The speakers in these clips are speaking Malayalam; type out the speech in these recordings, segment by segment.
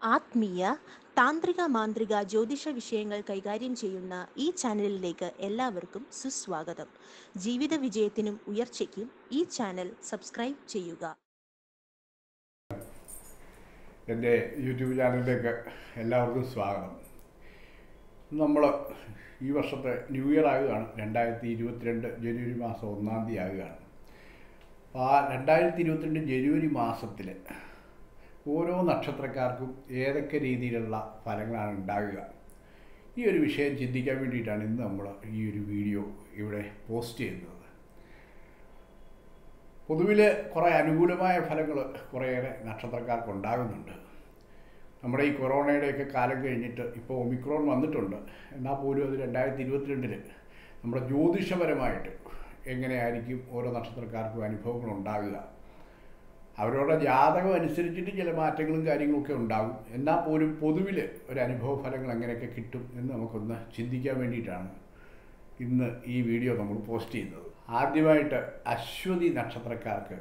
ആത്മീയ താന്ത്രിക മാന്ത്രിക ജ്യോതിഷ വിഷയങ്ങൾ കൈകാര്യം ചെയ്യുന്ന ഈ ചാനലിലേക്ക് എല്ലാവർക്കും സുസ്വാഗതം. ജീവിത വിജയത്തിനും ഉയർച്ചയ്ക്കും ഈ ചാനൽ സബ്സ്ക്രൈബ് ചെയ്യുക. എൻ്റെ യൂട്യൂബ് ചാനലിലേക്ക് എല്ലാവർക്കും സ്വാഗതം. നമ്മൾ ഈ വർഷത്തെ ന്യൂ ഇയർ ആകുകയാണ്. 2022 ജനുവരി മാസം 1-ാം തീയതി ആകുകയാണ്. അപ്പോൾ ആ 2022 ജനുവരി മാസത്തിൽ ഓരോ നക്ഷത്രക്കാർക്കും ഏതൊക്കെ രീതിയിലുള്ള ഫലങ്ങളാണ് ഉണ്ടാകുക, ഈ ഒരു വിഷയം ചിന്തിക്കാൻ വേണ്ടിയിട്ടാണ് ഇന്ന് നമ്മൾ ഈ ഒരു വീഡിയോ ഇവിടെ പോസ്റ്റ് ചെയ്യുന്നത്. പൊതുവിൽ കുറേ അനുകൂലമായ ഫലങ്ങൾ കുറേയേറെ നക്ഷത്രക്കാർക്ക് ഉണ്ടാകുന്നുണ്ട്. നമ്മുടെ ഈ കൊറോണയുടെയൊക്കെ കാലം കഴിഞ്ഞിട്ട് ഇപ്പോൾ ഒമിക്രോൺ വന്നിട്ടുണ്ട്. എന്നാൽ പോലും അത് 2022 നമ്മുടെ ജ്യോതിഷപരമായിട്ട് എങ്ങനെയായിരിക്കും ഓരോ നക്ഷത്രക്കാർക്കും അനുഭവങ്ങൾ ഉണ്ടാകുക, അവരുടെ ജാതകം അനുസരിച്ചിട്ട് ചില മാറ്റങ്ങളും കാര്യങ്ങളൊക്കെ ഉണ്ടാകും. എന്നാൽ പോലും പൊതുവിൽ ഒരു അനുഭവ ഫലങ്ങൾ എങ്ങനെയൊക്കെ കിട്ടും എന്ന് നമുക്കൊന്ന് ചിന്തിക്കാൻ വേണ്ടിയിട്ടാണ് ഇന്ന് ഈ വീഡിയോ നമ്മൾ പോസ്റ്റ് ചെയ്യുന്നത്. ആദ്യമായിട്ട് അശ്വതി നക്ഷത്രക്കാർക്ക്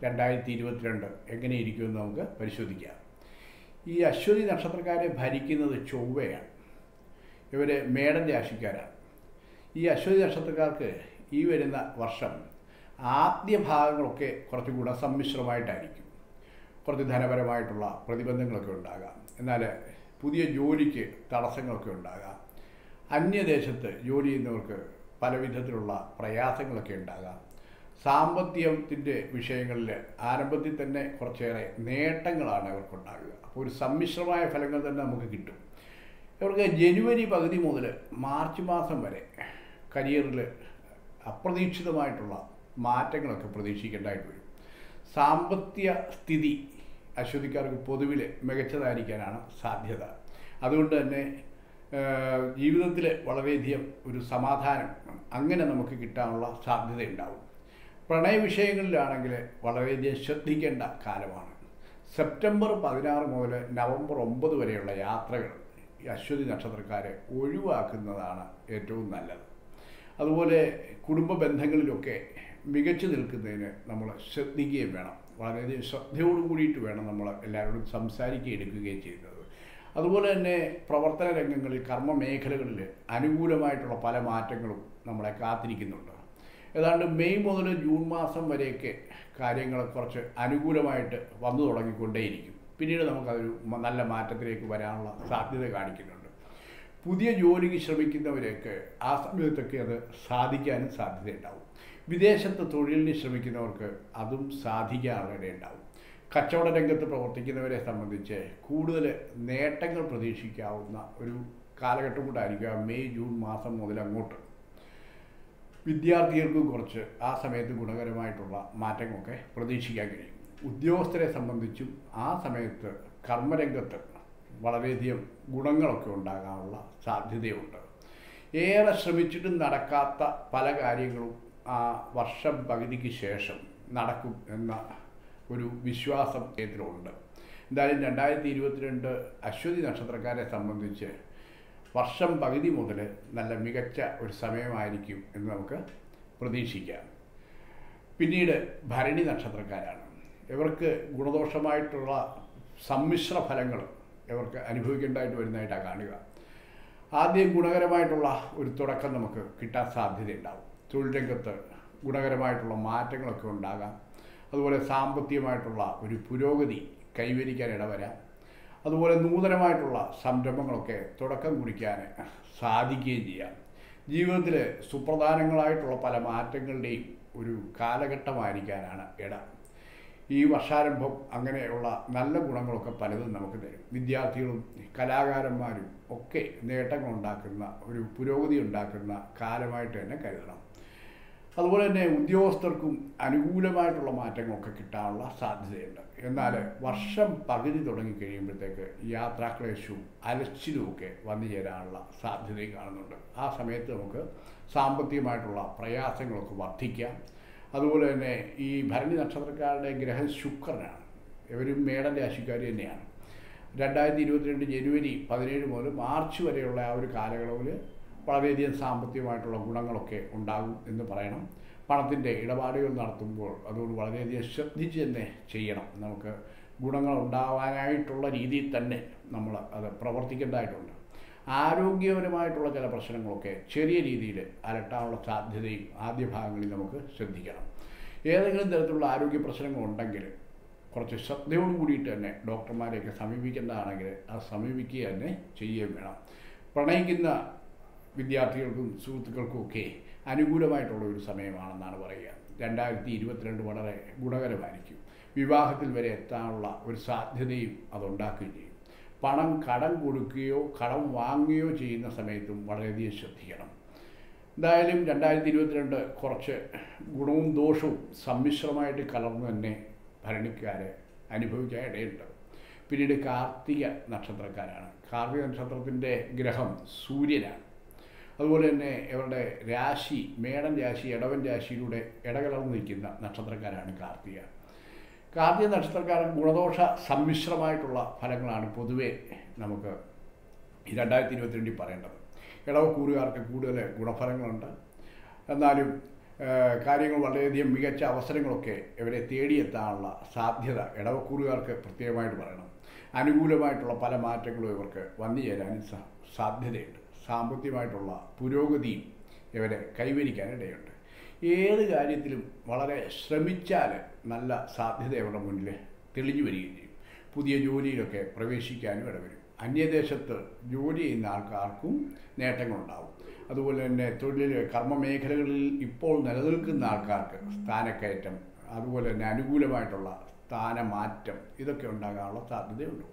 2022 എങ്ങനെയിരിക്കുമെന്ന് നമുക്ക് പരിശോധിക്കാം. ഈ അശ്വതി നക്ഷത്രക്കാരെ ഭരിക്കുന്നത് ചൊവ്വയാണ്. ഇവർ മേടൻ രാശിക്കാരാണ്. ഈ അശ്വതി നക്ഷത്രക്കാർക്ക് ഈ വരുന്ന വർഷം ആദ്യ ഭാഗങ്ങളൊക്കെ കുറച്ച് ഗുണസമ്മിശ്രമായിട്ടായിരിക്കും. കുറച്ച് ധനപരമായിട്ടുള്ള പ്രതിബന്ധങ്ങളൊക്കെ ഉണ്ടാകാം. എന്നാൽ പുതിയ ജോലിക്ക് തടസ്സങ്ങളൊക്കെ ഉണ്ടാകാം. അന്യദേശത്ത് ജോലി ചെയ്യുന്നവർക്ക് പല വിധത്തിലുള്ള പ്രയാസങ്ങളൊക്കെ ഉണ്ടാകാം. സാമ്പത്തികത്തിൻ്റെ വിഷയങ്ങളിൽ ആരംഭത്തിൽ തന്നെ കുറച്ചേറെ നേട്ടങ്ങളാണ് അവർക്കുണ്ടാകുക. അപ്പോൾ ഒരു സമ്മിശ്രമായ ഫലങ്ങൾ തന്നെ നമുക്ക് കിട്ടും. ഇവർക്ക് ജനുവരി പകുതി മുതൽ മാർച്ച് മാസം വരെ കരിയറിൽ അപ്രതീക്ഷിതമായിട്ടുള്ള മാറ്റങ്ങളൊക്കെ പ്രതീക്ഷിക്കേണ്ടതായിട്ട് വരും. സാമ്പത്തിക സ്ഥിതി അശ്വതിക്കാർക്ക് പൊതുവിൽ മികച്ചതായിരിക്കാനാണ് സാധ്യത. അതുകൊണ്ട് തന്നെ ജീവിതത്തിൽ വളരെയധികം ഒരു സമാധാനം അങ്ങനെ നമുക്ക് കിട്ടാനുള്ള സാധ്യതയുണ്ടാവും. പ്രണയ വിഷയങ്ങളിലാണെങ്കിൽ വളരെയധികം ശ്രദ്ധിക്കേണ്ട കാലമാണ്. സെപ്റ്റംബർ 16 മുതൽ നവംബർ 9 വരെയുള്ള യാത്രകൾ ഈ അശ്വതി നക്ഷത്രക്കാരെ ഒഴിവാക്കുന്നതാണ് ഏറ്റവും നല്ലത്. അതുപോലെ കുടുംബ ബന്ധങ്ങളിലൊക്കെ മികച്ചു നിൽക്കുന്നതിന് നമ്മൾ ശ്രദ്ധിക്കുകയും വേണം. വളരെയധികം ശ്രദ്ധയോടു കൂടിയിട്ട് വേണം നമ്മൾ എല്ലാവരോടും സംസാരിക്കുകയും എടുക്കുകയും ചെയ്യുന്നത്. അതുപോലെ തന്നെ പ്രവർത്തന രംഗങ്ങളിൽ കർമ്മ മേഖലകളിൽ അനുകൂലമായിട്ടുള്ള പല മാറ്റങ്ങളും നമ്മളെ കാത്തിരിക്കുന്നുണ്ട്. ഏതാണ്ട് മെയ് മുതൽ ജൂൺ മാസം വരെയൊക്കെ കാര്യങ്ങൾ കുറച്ച് അനുകൂലമായിട്ട് വന്നു തുടങ്ങിക്കൊണ്ടേയിരിക്കും. പിന്നീട് നമുക്കതൊരു നല്ല മാറ്റത്തിലേക്ക് വരാനുള്ള സാധ്യത കാണിക്കുന്നുണ്ട്. പുതിയ ജോലിക്ക് ശ്രമിക്കുന്നവരെയൊക്കെ ആ സമയത്തൊക്കെ അത് സാധിക്കാനും സാധ്യതയുണ്ടാവും. വിദേശത്ത് തൊഴിലിന് ശ്രമിക്കുന്നവർക്ക് അതും സാധിക്കാനുള്ള ഇടയുണ്ടാവും. കച്ചവട രംഗത്ത് പ്രവർത്തിക്കുന്നവരെ സംബന്ധിച്ച് കൂടുതൽ നേട്ടങ്ങൾ പ്രതീക്ഷിക്കാവുന്ന ഒരു കാലഘട്ടം കൊണ്ടായിരിക്കും മെയ് ജൂൺ മാസം മുതൽ അങ്ങോട്ട്. വിദ്യാർത്ഥികൾക്കും കുറച്ച് ആ സമയത്ത് ഗുണകരമായിട്ടുള്ള മാറ്റങ്ങളൊക്കെ പ്രതീക്ഷിക്കാൻ കഴിയും. ഉദ്യോഗസ്ഥരെ സംബന്ധിച്ചും ആ സമയത്ത് കർമ്മരംഗത്ത് വളരെയധികം ഗുണങ്ങളൊക്കെ ഉണ്ടാകാനുള്ള സാധ്യതയുണ്ട്. ഏറെ ശ്രമിച്ചിട്ടും നടക്കാത്ത പല കാര്യങ്ങളും ആ വർഷം പകുതിക്ക് ശേഷം നടക്കും എന്ന ഒരു വിശ്വാസം ഇതിലുണ്ട്. എന്തായാലും 2022 അശ്വതി നക്ഷത്രക്കാരെ സംബന്ധിച്ച് വർഷം പകുതി മുതൽ നല്ല മികച്ച ഒരു സമയമായിരിക്കും എന്ന് നമുക്ക് പ്രതീക്ഷിക്കാം. പിന്നീട് ഭരണി നക്ഷത്രക്കാരാണ്. ഇവർക്ക് ഗുണദോഷമായിട്ടുള്ള സമ്മിശ്ര ഫലങ്ങൾ ഇവർക്ക് അനുഭവിക്കേണ്ടതായിട്ട് വരുന്നതായിട്ടാണ് കാണുക. ആദ്യം ഗുണകരമായിട്ടുള്ള ഒരു തുടക്കം നമുക്ക് കിട്ടാൻ സാധ്യതയുണ്ടാവും. തൊഴിൽ രംഗത്ത് ഗുണകരമായിട്ടുള്ള മാറ്റങ്ങളൊക്കെ ഉണ്ടാകാം. അതുപോലെ സാമ്പത്തികമായിട്ടുള്ള ഒരു പുരോഗതി കൈവരിക്കാൻ ഇടവരാം. അതുപോലെ നൂതനമായിട്ടുള്ള സംരംഭങ്ങളൊക്കെ തുടക്കം കുറിക്കാൻ സാധിക്കുകയും ചെയ്യാം. ജീവിതത്തിൽ സുപ്രധാനങ്ങളായിട്ടുള്ള പല മാറ്റങ്ങളുടെയും ഒരു കാലഘട്ടമായിരിക്കാനാണ് ഇട. ഈ വർഷാരംഭം അങ്ങനെയുള്ള നല്ല ഗുണങ്ങളൊക്കെ പലതും നമുക്ക് തരും. വിദ്യാർത്ഥികളും കലാകാരന്മാരും ഒക്കെ നേട്ടങ്ങളുണ്ടാക്കുന്ന ഒരു പുരോഗതി ഉണ്ടാക്കുന്ന കാലമായിട്ട് തന്നെ കരുതണം. അതുപോലെ തന്നെ ഉദ്യോഗസ്ഥർക്കും അനുകൂലമായിട്ടുള്ള മാറ്റങ്ങളൊക്കെ കിട്ടാനുള്ള സാധ്യതയുണ്ട്. എന്നാൽ വർഷം പകുതി തുടങ്ങിക്കഴിയുമ്പോഴത്തേക്ക് യാത്രാക്ലേശവും അലച്ചിലും ഒക്കെ വന്നു ചേരാനുള്ള സാധ്യതയും കാണുന്നുണ്ട്. ആ സമയത്ത് നമുക്ക് സാമ്പത്തികമായിട്ടുള്ള പ്രയാസങ്ങളൊക്കെ വർദ്ധിക്കാം. അതുപോലെ തന്നെ ഈ ഭരണി നക്ഷത്രക്കാരുടെ ഗ്രഹം ശുക്രനാണ്. ഇവരും മേടൻ രാശിക്കാർ തന്നെയാണ്. 2022 ജനുവരി 17 മുതൽ മാർച്ച് വരെയുള്ള ആ ഒരു കാലയളവിൽ വളരെയധികം സാമ്പത്തികമായിട്ടുള്ള ഗുണങ്ങളൊക്കെ ഉണ്ടാകും എന്ന് പറയണം. പണത്തിൻ്റെ ഇടപാടുകൾ നടത്തുമ്പോൾ അതുകൊണ്ട് വളരെയധികം ശ്രദ്ധിച്ച് തന്നെ ചെയ്യണം. നമുക്ക് ഗുണങ്ങൾ ഉണ്ടാവാനായിട്ടുള്ള രീതിയിൽ തന്നെ നമ്മൾ അത് പ്രവർത്തിക്കേണ്ടതായിട്ടുണ്ട്. ആരോഗ്യപരമായിട്ടുള്ള ചില പ്രശ്നങ്ങളൊക്കെ ചെറിയ രീതിയിൽ അലട്ടാനുള്ള സാധ്യതയും ആദ്യ ഭാഗങ്ങളിൽ നമുക്ക് ശ്രദ്ധിക്കണം. ഏതെങ്കിലും തരത്തിലുള്ള ആരോഗ്യ പ്രശ്നങ്ങളുണ്ടെങ്കിൽ കുറച്ച് ശ്രദ്ധയോട് കൂടിയിട്ട് തന്നെ ഡോക്ടർമാരെയൊക്കെ സമീപിക്കേണ്ടതാണെങ്കിൽ അത് സമീപിക്കുക തന്നെ ചെയ്യുകയും വേണം. പ്രണയിക്കുന്ന വിദ്യാർത്ഥികൾക്കും സുഹൃത്തുക്കൾക്കും ഒക്കെ അനുകൂലമായിട്ടുള്ള ഒരു സമയമാണെന്നാണ് പറയുക. 2022 വളരെ ഗുണകരമായിരിക്കും. വിവാഹത്തിൽ വരെ എത്താനുള്ള ഒരു സാധ്യതയും അതുണ്ടാക്കുകയും ചെയ്യും. പണം കടം കൊടുക്കുകയോ കടം വാങ്ങുകയോ ചെയ്യുന്ന സമയത്തും വളരെയധികം ശ്രദ്ധിക്കണം. എന്തായാലും 2022 കുറച്ച് ഗുണവും ദോഷവും സമ്മിശ്രമായിട്ട് കലർന്നു തന്നെ ഭരണിക്കാരെ അനുഭവിക്കാൻ ഇടയുണ്ട്. പിന്നീട് കാർത്തിക നക്ഷത്രക്കാരാണ്. കാർത്തിക നക്ഷത്രത്തിൻ്റെ ഗ്രഹം സൂര്യനാണ്. അതുപോലെ തന്നെ ഇവരുടെ രാശി മേടൻ രാശി ഇടവൻ രാശിയിലൂടെ ഇടകലർന്ന് നിൽക്കുന്ന നക്ഷത്രക്കാരാണ് കാർത്തിക. കാർത്തിക നക്ഷത്രക്കാരൻ ഗുണദോഷ സമ്മിശ്രമായിട്ടുള്ള ഫലങ്ങളാണ് പൊതുവെ നമുക്ക് ഈ 2022 പറയേണ്ടത്. ഇടവക്കൂറുകാർക്ക് കൂടുതൽ ഗുണഫലങ്ങളുണ്ട്. എന്നാലും കാര്യങ്ങൾ വളരെയധികം മികച്ച അവസരങ്ങളൊക്കെ ഇവരെ തേടിയെത്താനുള്ള സാധ്യത ഇടവക്കൂറുകാർക്ക് പ്രത്യേകമായിട്ട് പറയണം. അനുകൂലമായിട്ടുള്ള പല മാറ്റങ്ങളും ഇവർക്ക് വന്നു ചേരാനും സാധ്യതയുണ്ട്. സാമ്പത്തികമായിട്ടുള്ള പുരോഗതിയും ഇവരെ കൈവരിക്കാനിടയുണ്ട്. ഏത് കാര്യത്തിലും വളരെ ശ്രമിച്ചാൽ നല്ല സാധ്യത ഇവരുടെ മുന്നിൽ തെളിഞ്ഞു വരികയും ചെയ്യും. പുതിയ ജോലിയിലൊക്കെ പ്രവേശിക്കാനും ഇടവരും. അന്യദേശത്ത് ജോലി ചെയ്യുന്ന ആൾക്കാർക്കും നേട്ടങ്ങളുണ്ടാവും. അതുപോലെ തന്നെ തൊഴിൽ കർമ്മമേഖലകളിൽ ഇപ്പോൾ നിലനിൽക്കുന്ന ആൾക്കാർക്ക് സ്ഥാനക്കയറ്റം, അതുപോലെ തന്നെ അനുകൂലമായിട്ടുള്ള സ്ഥാനമാറ്റം ഇതൊക്കെ ഉണ്ടാകാനുള്ള സാധ്യതയുണ്ട്.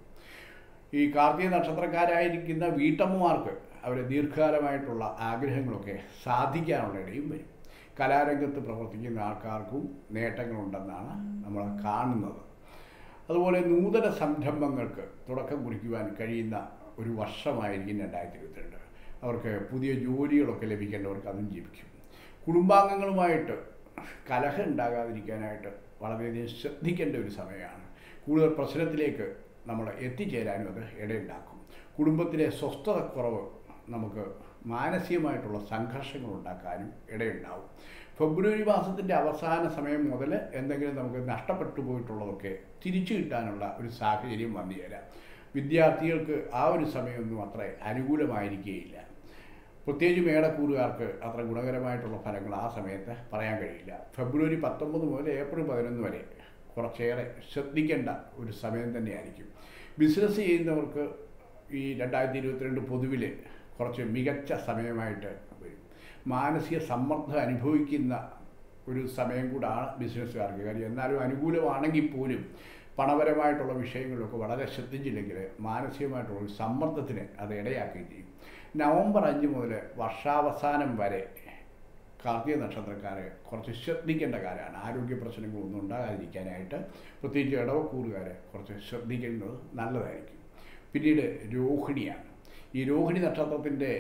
ഈ കാർത്തിക നക്ഷത്രക്കാരായിരിക്കുന്ന വീട്ടമ്മമാർക്ക് അവരെ ദീർഘകാലമായിട്ടുള്ള ആഗ്രഹങ്ങളൊക്കെ സാധിക്കാനുള്ള ഇടയും വരും. കലാരംഗത്ത് പ്രവർത്തിക്കുന്ന ആൾക്കാർക്കും നേട്ടങ്ങളുണ്ടെന്നാണ് നമ്മൾ കാണുന്നത്. അതുപോലെ നൂതന സംരംഭങ്ങൾക്ക് തുടക്കം കുറിക്കുവാൻ കഴിയുന്ന ഒരു വർഷമായിരിക്കും 2022. അവർക്ക് പുതിയ ജോലികളൊക്കെ ലഭിക്കേണ്ടവർക്ക് അതും ലഭിക്കും. കുടുംബാംഗങ്ങളുമായിട്ട് കലഹം ഉണ്ടാകാതിരിക്കാനായിട്ട് വളരെയധികം ശ്രദ്ധിക്കേണ്ട ഒരു സമയമാണ്. കൂടുതൽ പ്രശ്നത്തിലേക്ക് നമ്മൾ എത്തിച്ചേരാനും അത് ഇടയുണ്ടാക്കും. കുടുംബത്തിലെ സ്വസ്ഥതക്കുറവ് നമുക്ക് മാനസികമായിട്ടുള്ള സംഘർഷങ്ങൾ ഉണ്ടാക്കാനും ഇടയുണ്ടാവും. ഫെബ്രുവരി മാസത്തിൻ്റെ അവസാന സമയം മുതൽ എന്തെങ്കിലും നമുക്ക് നഷ്ടപ്പെട്ടു പോയിട്ടുള്ളതൊക്കെ തിരിച്ചു കിട്ടാനുള്ള ഒരു സാഹചര്യം വന്നു ചേരാം. വിദ്യാർത്ഥികൾക്ക് ആ ഒരു സമയമൊന്നും അത്ര അനുകൂലമായിരിക്കുകയില്ല. പ്രത്യേകിച്ച് മേടക്കൂറുകാർക്ക് അത്ര ഗുണകരമായിട്ടുള്ള ഫലങ്ങൾ ആ സമയത്ത് പറയാൻ കഴിയില്ല. ഫെബ്രുവരി 19 മുതൽ ഏപ്രിൽ 11 വരെ കുറച്ചേറെ ശ്രദ്ധിക്കേണ്ട ഒരു സമയം തന്നെയായിരിക്കും. ബിസിനസ് ചെയ്യുന്നവർക്ക് ഈ 2022 പൊതുവിൽ കുറച്ച് മികച്ച സമയമായിട്ട് വരും. മാനസിക സമ്മർദ്ദം അനുഭവിക്കുന്ന ഒരു സമയം കൂടാണ് ബിസിനസ്സുകാർക്ക്. കാര്യം എന്നാലും അനുകൂലമാണെങ്കിൽ പോലും പണപരമായിട്ടുള്ള വിഷയങ്ങളിലൊക്കെ വളരെ ശ്രദ്ധിച്ചില്ലെങ്കിൽ മാനസികമായിട്ടുള്ള ഒരു സമ്മർദ്ദത്തിന് അത് ഇടയാക്കുകയും ചെയ്യും. നവംബർ 5 മുതൽ വർഷാവസാനം വരെ കാർത്തിക നക്ഷത്രക്കാരെ കുറച്ച് ശ്രദ്ധിക്കേണ്ട കാര്യമാണ്. ആരോഗ്യ പ്രശ്നങ്ങളൊന്നും ഉണ്ടാകാതിരിക്കാനായിട്ട് പ്രത്യേകിച്ച് ഇടവക്കൂറുകാരെ കുറച്ച് ശ്രദ്ധിക്കുന്നത് നല്ലതായിരിക്കും. പിന്നീട് രോഹിണിയാണ്. ഈ രോഹിണി നക്ഷത്രത്തിൻ്റെ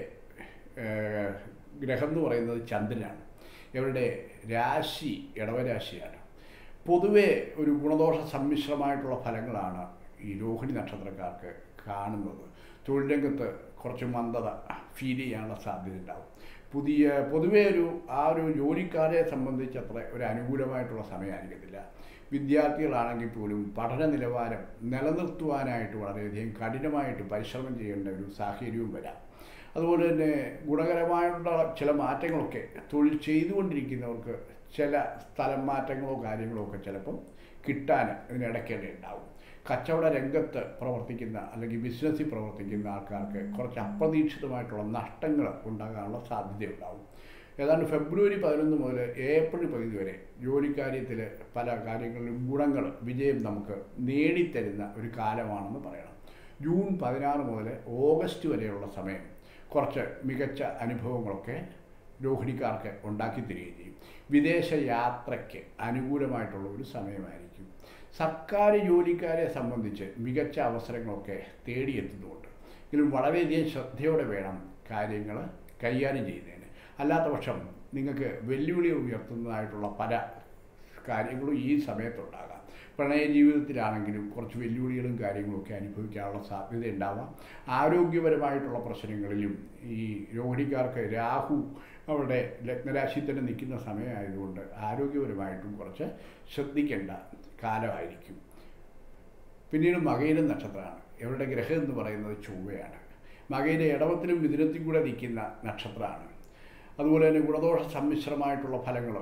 ഗ്രഹം എന്ന് പറയുന്നത് ചന്ദ്രനാണ്. ഇവരുടെ രാശി ഇടവരാശിയാണ്. പൊതുവെ ഒരു ഗുണദോഷ സമ്മിശ്രമായിട്ടുള്ള ഫലങ്ങളാണ് ഈ രോഹിണി നക്ഷത്രക്കാർക്ക് കാണുന്നത്. തൊഴിൽ രംഗത്ത് കുറച്ച് മന്ദത ഫീൽ ചെയ്യാനുള്ള സാധ്യത ഉണ്ടാവും. പൊതുവെ ഒരു ജോലിക്കാരെ സംബന്ധിച്ച് അത്ര ഒരു അനുകൂലമായിട്ടുള്ള സമയമായിരിക്കത്തില്ല. വിദ്യാർത്ഥികളാണെങ്കിൽ പോലും പഠന നിലവാരം നിലനിർത്തുവാനായിട്ട് വളരെയധികം കഠിനമായിട്ട് പരിശ്രമം ചെയ്യേണ്ട ഒരു സാഹചര്യവും വരാം. അതുപോലെ തന്നെ ഗുണകരമായിട്ടുള്ള ചില മാറ്റങ്ങളൊക്കെ തൊഴിൽ ചെയ്തുകൊണ്ടിരിക്കുന്നവർക്ക് ചില സ്ഥലം മാറ്റങ്ങളോ കാര്യങ്ങളോ ഒക്കെ ചിലപ്പം കിട്ടാൻ ഇതിനിടയ്ക്കിടെ ഉണ്ടാവും. കച്ചവട രംഗത്ത് പ്രവർത്തിക്കുന്ന അല്ലെങ്കിൽ ബിസിനസ്സിൽ പ്രവർത്തിക്കുന്ന ആൾക്കാർക്ക് കുറച്ച് അപ്രതീക്ഷിതമായിട്ടുള്ള നഷ്ടങ്ങൾ ഉണ്ടാകാനുള്ള സാധ്യതയുണ്ടാവും. ഏതാണ്ട് ഫെബ്രുവരി 11 മുതൽ ഏപ്രിൽ 10 വരെ ജോലിക്കാര്യത്തിൽ പല കാര്യങ്ങളിലും ഗുണങ്ങൾ വിജയം നമുക്ക് നേടിത്തരുന്ന ഒരു കാലമാണെന്ന് പറയണം. ജൂൺ 16 മുതൽ ഓഗസ്റ്റ് വരെയുള്ള സമയം കുറച്ച് മികച്ച അനുഭവങ്ങളൊക്കെ രോഹിണിക്കാർക്ക് ഉണ്ടാക്കി തരികയും ചെയ്യും. വിദേശ യാത്രയ്ക്ക് അനുകൂലമായിട്ടുള്ള ഒരു സമയമായിരിക്കും. സർക്കാർ ജോലിക്കാരെ സംബന്ധിച്ച് മികച്ച അവസരങ്ങളൊക്കെ തേടിയെത്തുന്നുണ്ട്. എങ്കിലും വളരെയധികം ശ്രദ്ധയോടെ വേണം കാര്യങ്ങൾ കൈകാര്യം ചെയ്യുന്നതിന്. അല്ലാത്ത പക്ഷം നിങ്ങൾക്ക് വെല്ലുവിളി ഉയർത്തുന്നതായിട്ടുള്ള പല കാര്യങ്ങളും ഈ സമയത്തുണ്ടാകാം. പ്രണയ ജീവിതത്തിലാണെങ്കിലും കുറച്ച് വെല്ലുവിളികളും കാര്യങ്ങളൊക്കെ അനുഭവിക്കാനുള്ള സാധ്യത ഉണ്ടാവാം. ആരോഗ്യപരമായിട്ടുള്ള പ്രശ്നങ്ങളിലും ഈ രോഹിണിക്കാർക്ക് രാഹു അവരുടെ ലഗ്നരാശിയിൽ തന്നെ നിൽക്കുന്ന സമയമായതുകൊണ്ട് ആരോഗ്യപരമായിട്ടും കുറച്ച് ശ്രദ്ധിക്കേണ്ട കാലമായിരിക്കും. പിന്നീട് മകയിരം നക്ഷത്രമാണ്. ഇവരുടെ ഗ്രഹം എന്ന് പറയുന്നത് ചൊവ്വയാണ്. മകയിലെ ഇടവത്തിലും മിഥുനത്തിൽ കൂടെ നിൽക്കുന്ന നക്ഷത്രമാണ്. അതുപോലെ തന്നെ ഗുണദോഷ സമ്മിശ്രമായിട്ടുള്ള ഫലങ്ങൾ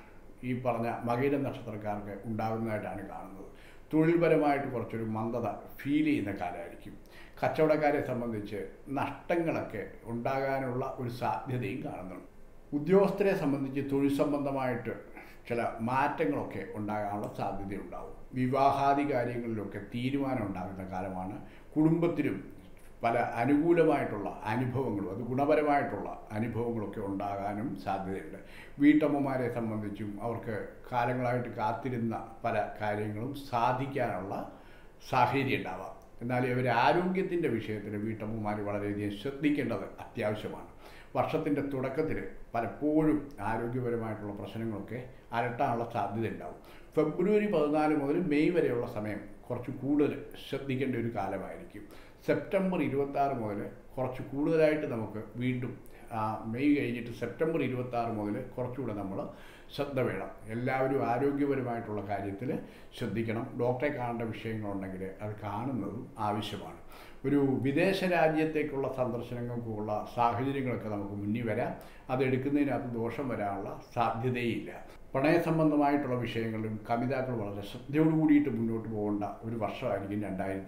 ഈ പറഞ്ഞ മകയിരം നക്ഷത്രക്കാർക്ക് ഉണ്ടാകുന്നതായിട്ടാണ് കാണുന്നത്. തൊഴിൽപരമായിട്ട് കുറച്ചൊരു മന്ദത ഫീൽ ചെയ്യുന്ന കാലമായിരിക്കും. കച്ചവടക്കാരെ സംബന്ധിച്ച് നഷ്ടങ്ങളൊക്കെ ഉണ്ടാകാനുള്ള ഒരു സാധ്യതയും കാണുന്നുണ്ട്. ഉദ്യോഗസ്ഥരെ സംബന്ധിച്ച് തൊഴിൽ സംബന്ധമായിട്ട് ചില മാറ്റങ്ങളൊക്കെ ഉണ്ടാകാനുള്ള സാധ്യതയുണ്ടാവും. വിവാഹാദി കാര്യങ്ങളിലൊക്കെ തീരുമാനം ഉണ്ടാകുന്ന കാലമാണ്. കുടുംബത്തിലും പല അനുകൂലമായിട്ടുള്ള അനുഭവങ്ങളും അത് ഗുണപരമായിട്ടുള്ള അനുഭവങ്ങളൊക്കെ ഉണ്ടാകാനും സാധ്യതയുണ്ട്. വീട്ടമ്മമാരെ സംബന്ധിച്ചും അവർക്ക് കാലങ്ങളായിട്ട് കാത്തിരുന്ന പല കാര്യങ്ങളും സാധിക്കാനുള്ള സാഹചര്യം ഉണ്ടാവാം. എന്നാൽ ഇവർ ആരോഗ്യത്തിൻ്റെ വിഷയത്തിൽ വീട്ടമ്മമാർ വളരെയധികം ശ്രദ്ധിക്കേണ്ടത് അത്യാവശ്യമാണ്. വർഷത്തിൻ്റെ തുടക്കത്തിൽ പലപ്പോഴും ആരോഗ്യപരമായിട്ടുള്ള പ്രശ്നങ്ങളൊക്കെ അലട്ടാനുള്ള സാധ്യത ഉണ്ടാവും. ഫെബ്രുവരി 14 മുതൽ മെയ് വരെയുള്ള സമയം കുറച്ച് കൂടുതൽ ശ്രദ്ധിക്കേണ്ട ഒരു കാലമായിരിക്കും. സെപ്റ്റംബർ 26 മുതൽ കുറച്ച് കൂടുതലായിട്ട് നമുക്ക് വീണ്ടും മെയ് കഴിഞ്ഞിട്ട് സെപ്റ്റംബർ 26 മുതൽ കുറച്ചുകൂടെ നമ്മൾ ശ്രദ്ധ വേണം. എല്ലാവരും ആരോഗ്യപരമായിട്ടുള്ള കാര്യത്തിൽ ശ്രദ്ധിക്കണം. ഡോക്ടറെ കാണേണ്ട വിഷയങ്ങളുണ്ടെങ്കിൽ അത് കാണുന്നതും ആവശ്യമാണ്. ഒരു വിദേശ രാജ്യത്തേക്കുള്ള സന്ദർശനങ്ങൾക്കുള്ള സാഹചര്യങ്ങളൊക്കെ നമുക്ക് മുന്നിൽ വരാം. അതെടുക്കുന്നതിനകത്ത് ദോഷം വരാനുള്ള സാധ്യതയില്ല. പ്രണയ സംബന്ധമായിട്ടുള്ള വിഷയങ്ങളിലും കവിതാക്കൾ വളരെ ശ്രദ്ധയോടു കൂടിയിട്ട് മുന്നോട്ട് പോകേണ്ട ഒരു വർഷമായിരിക്കും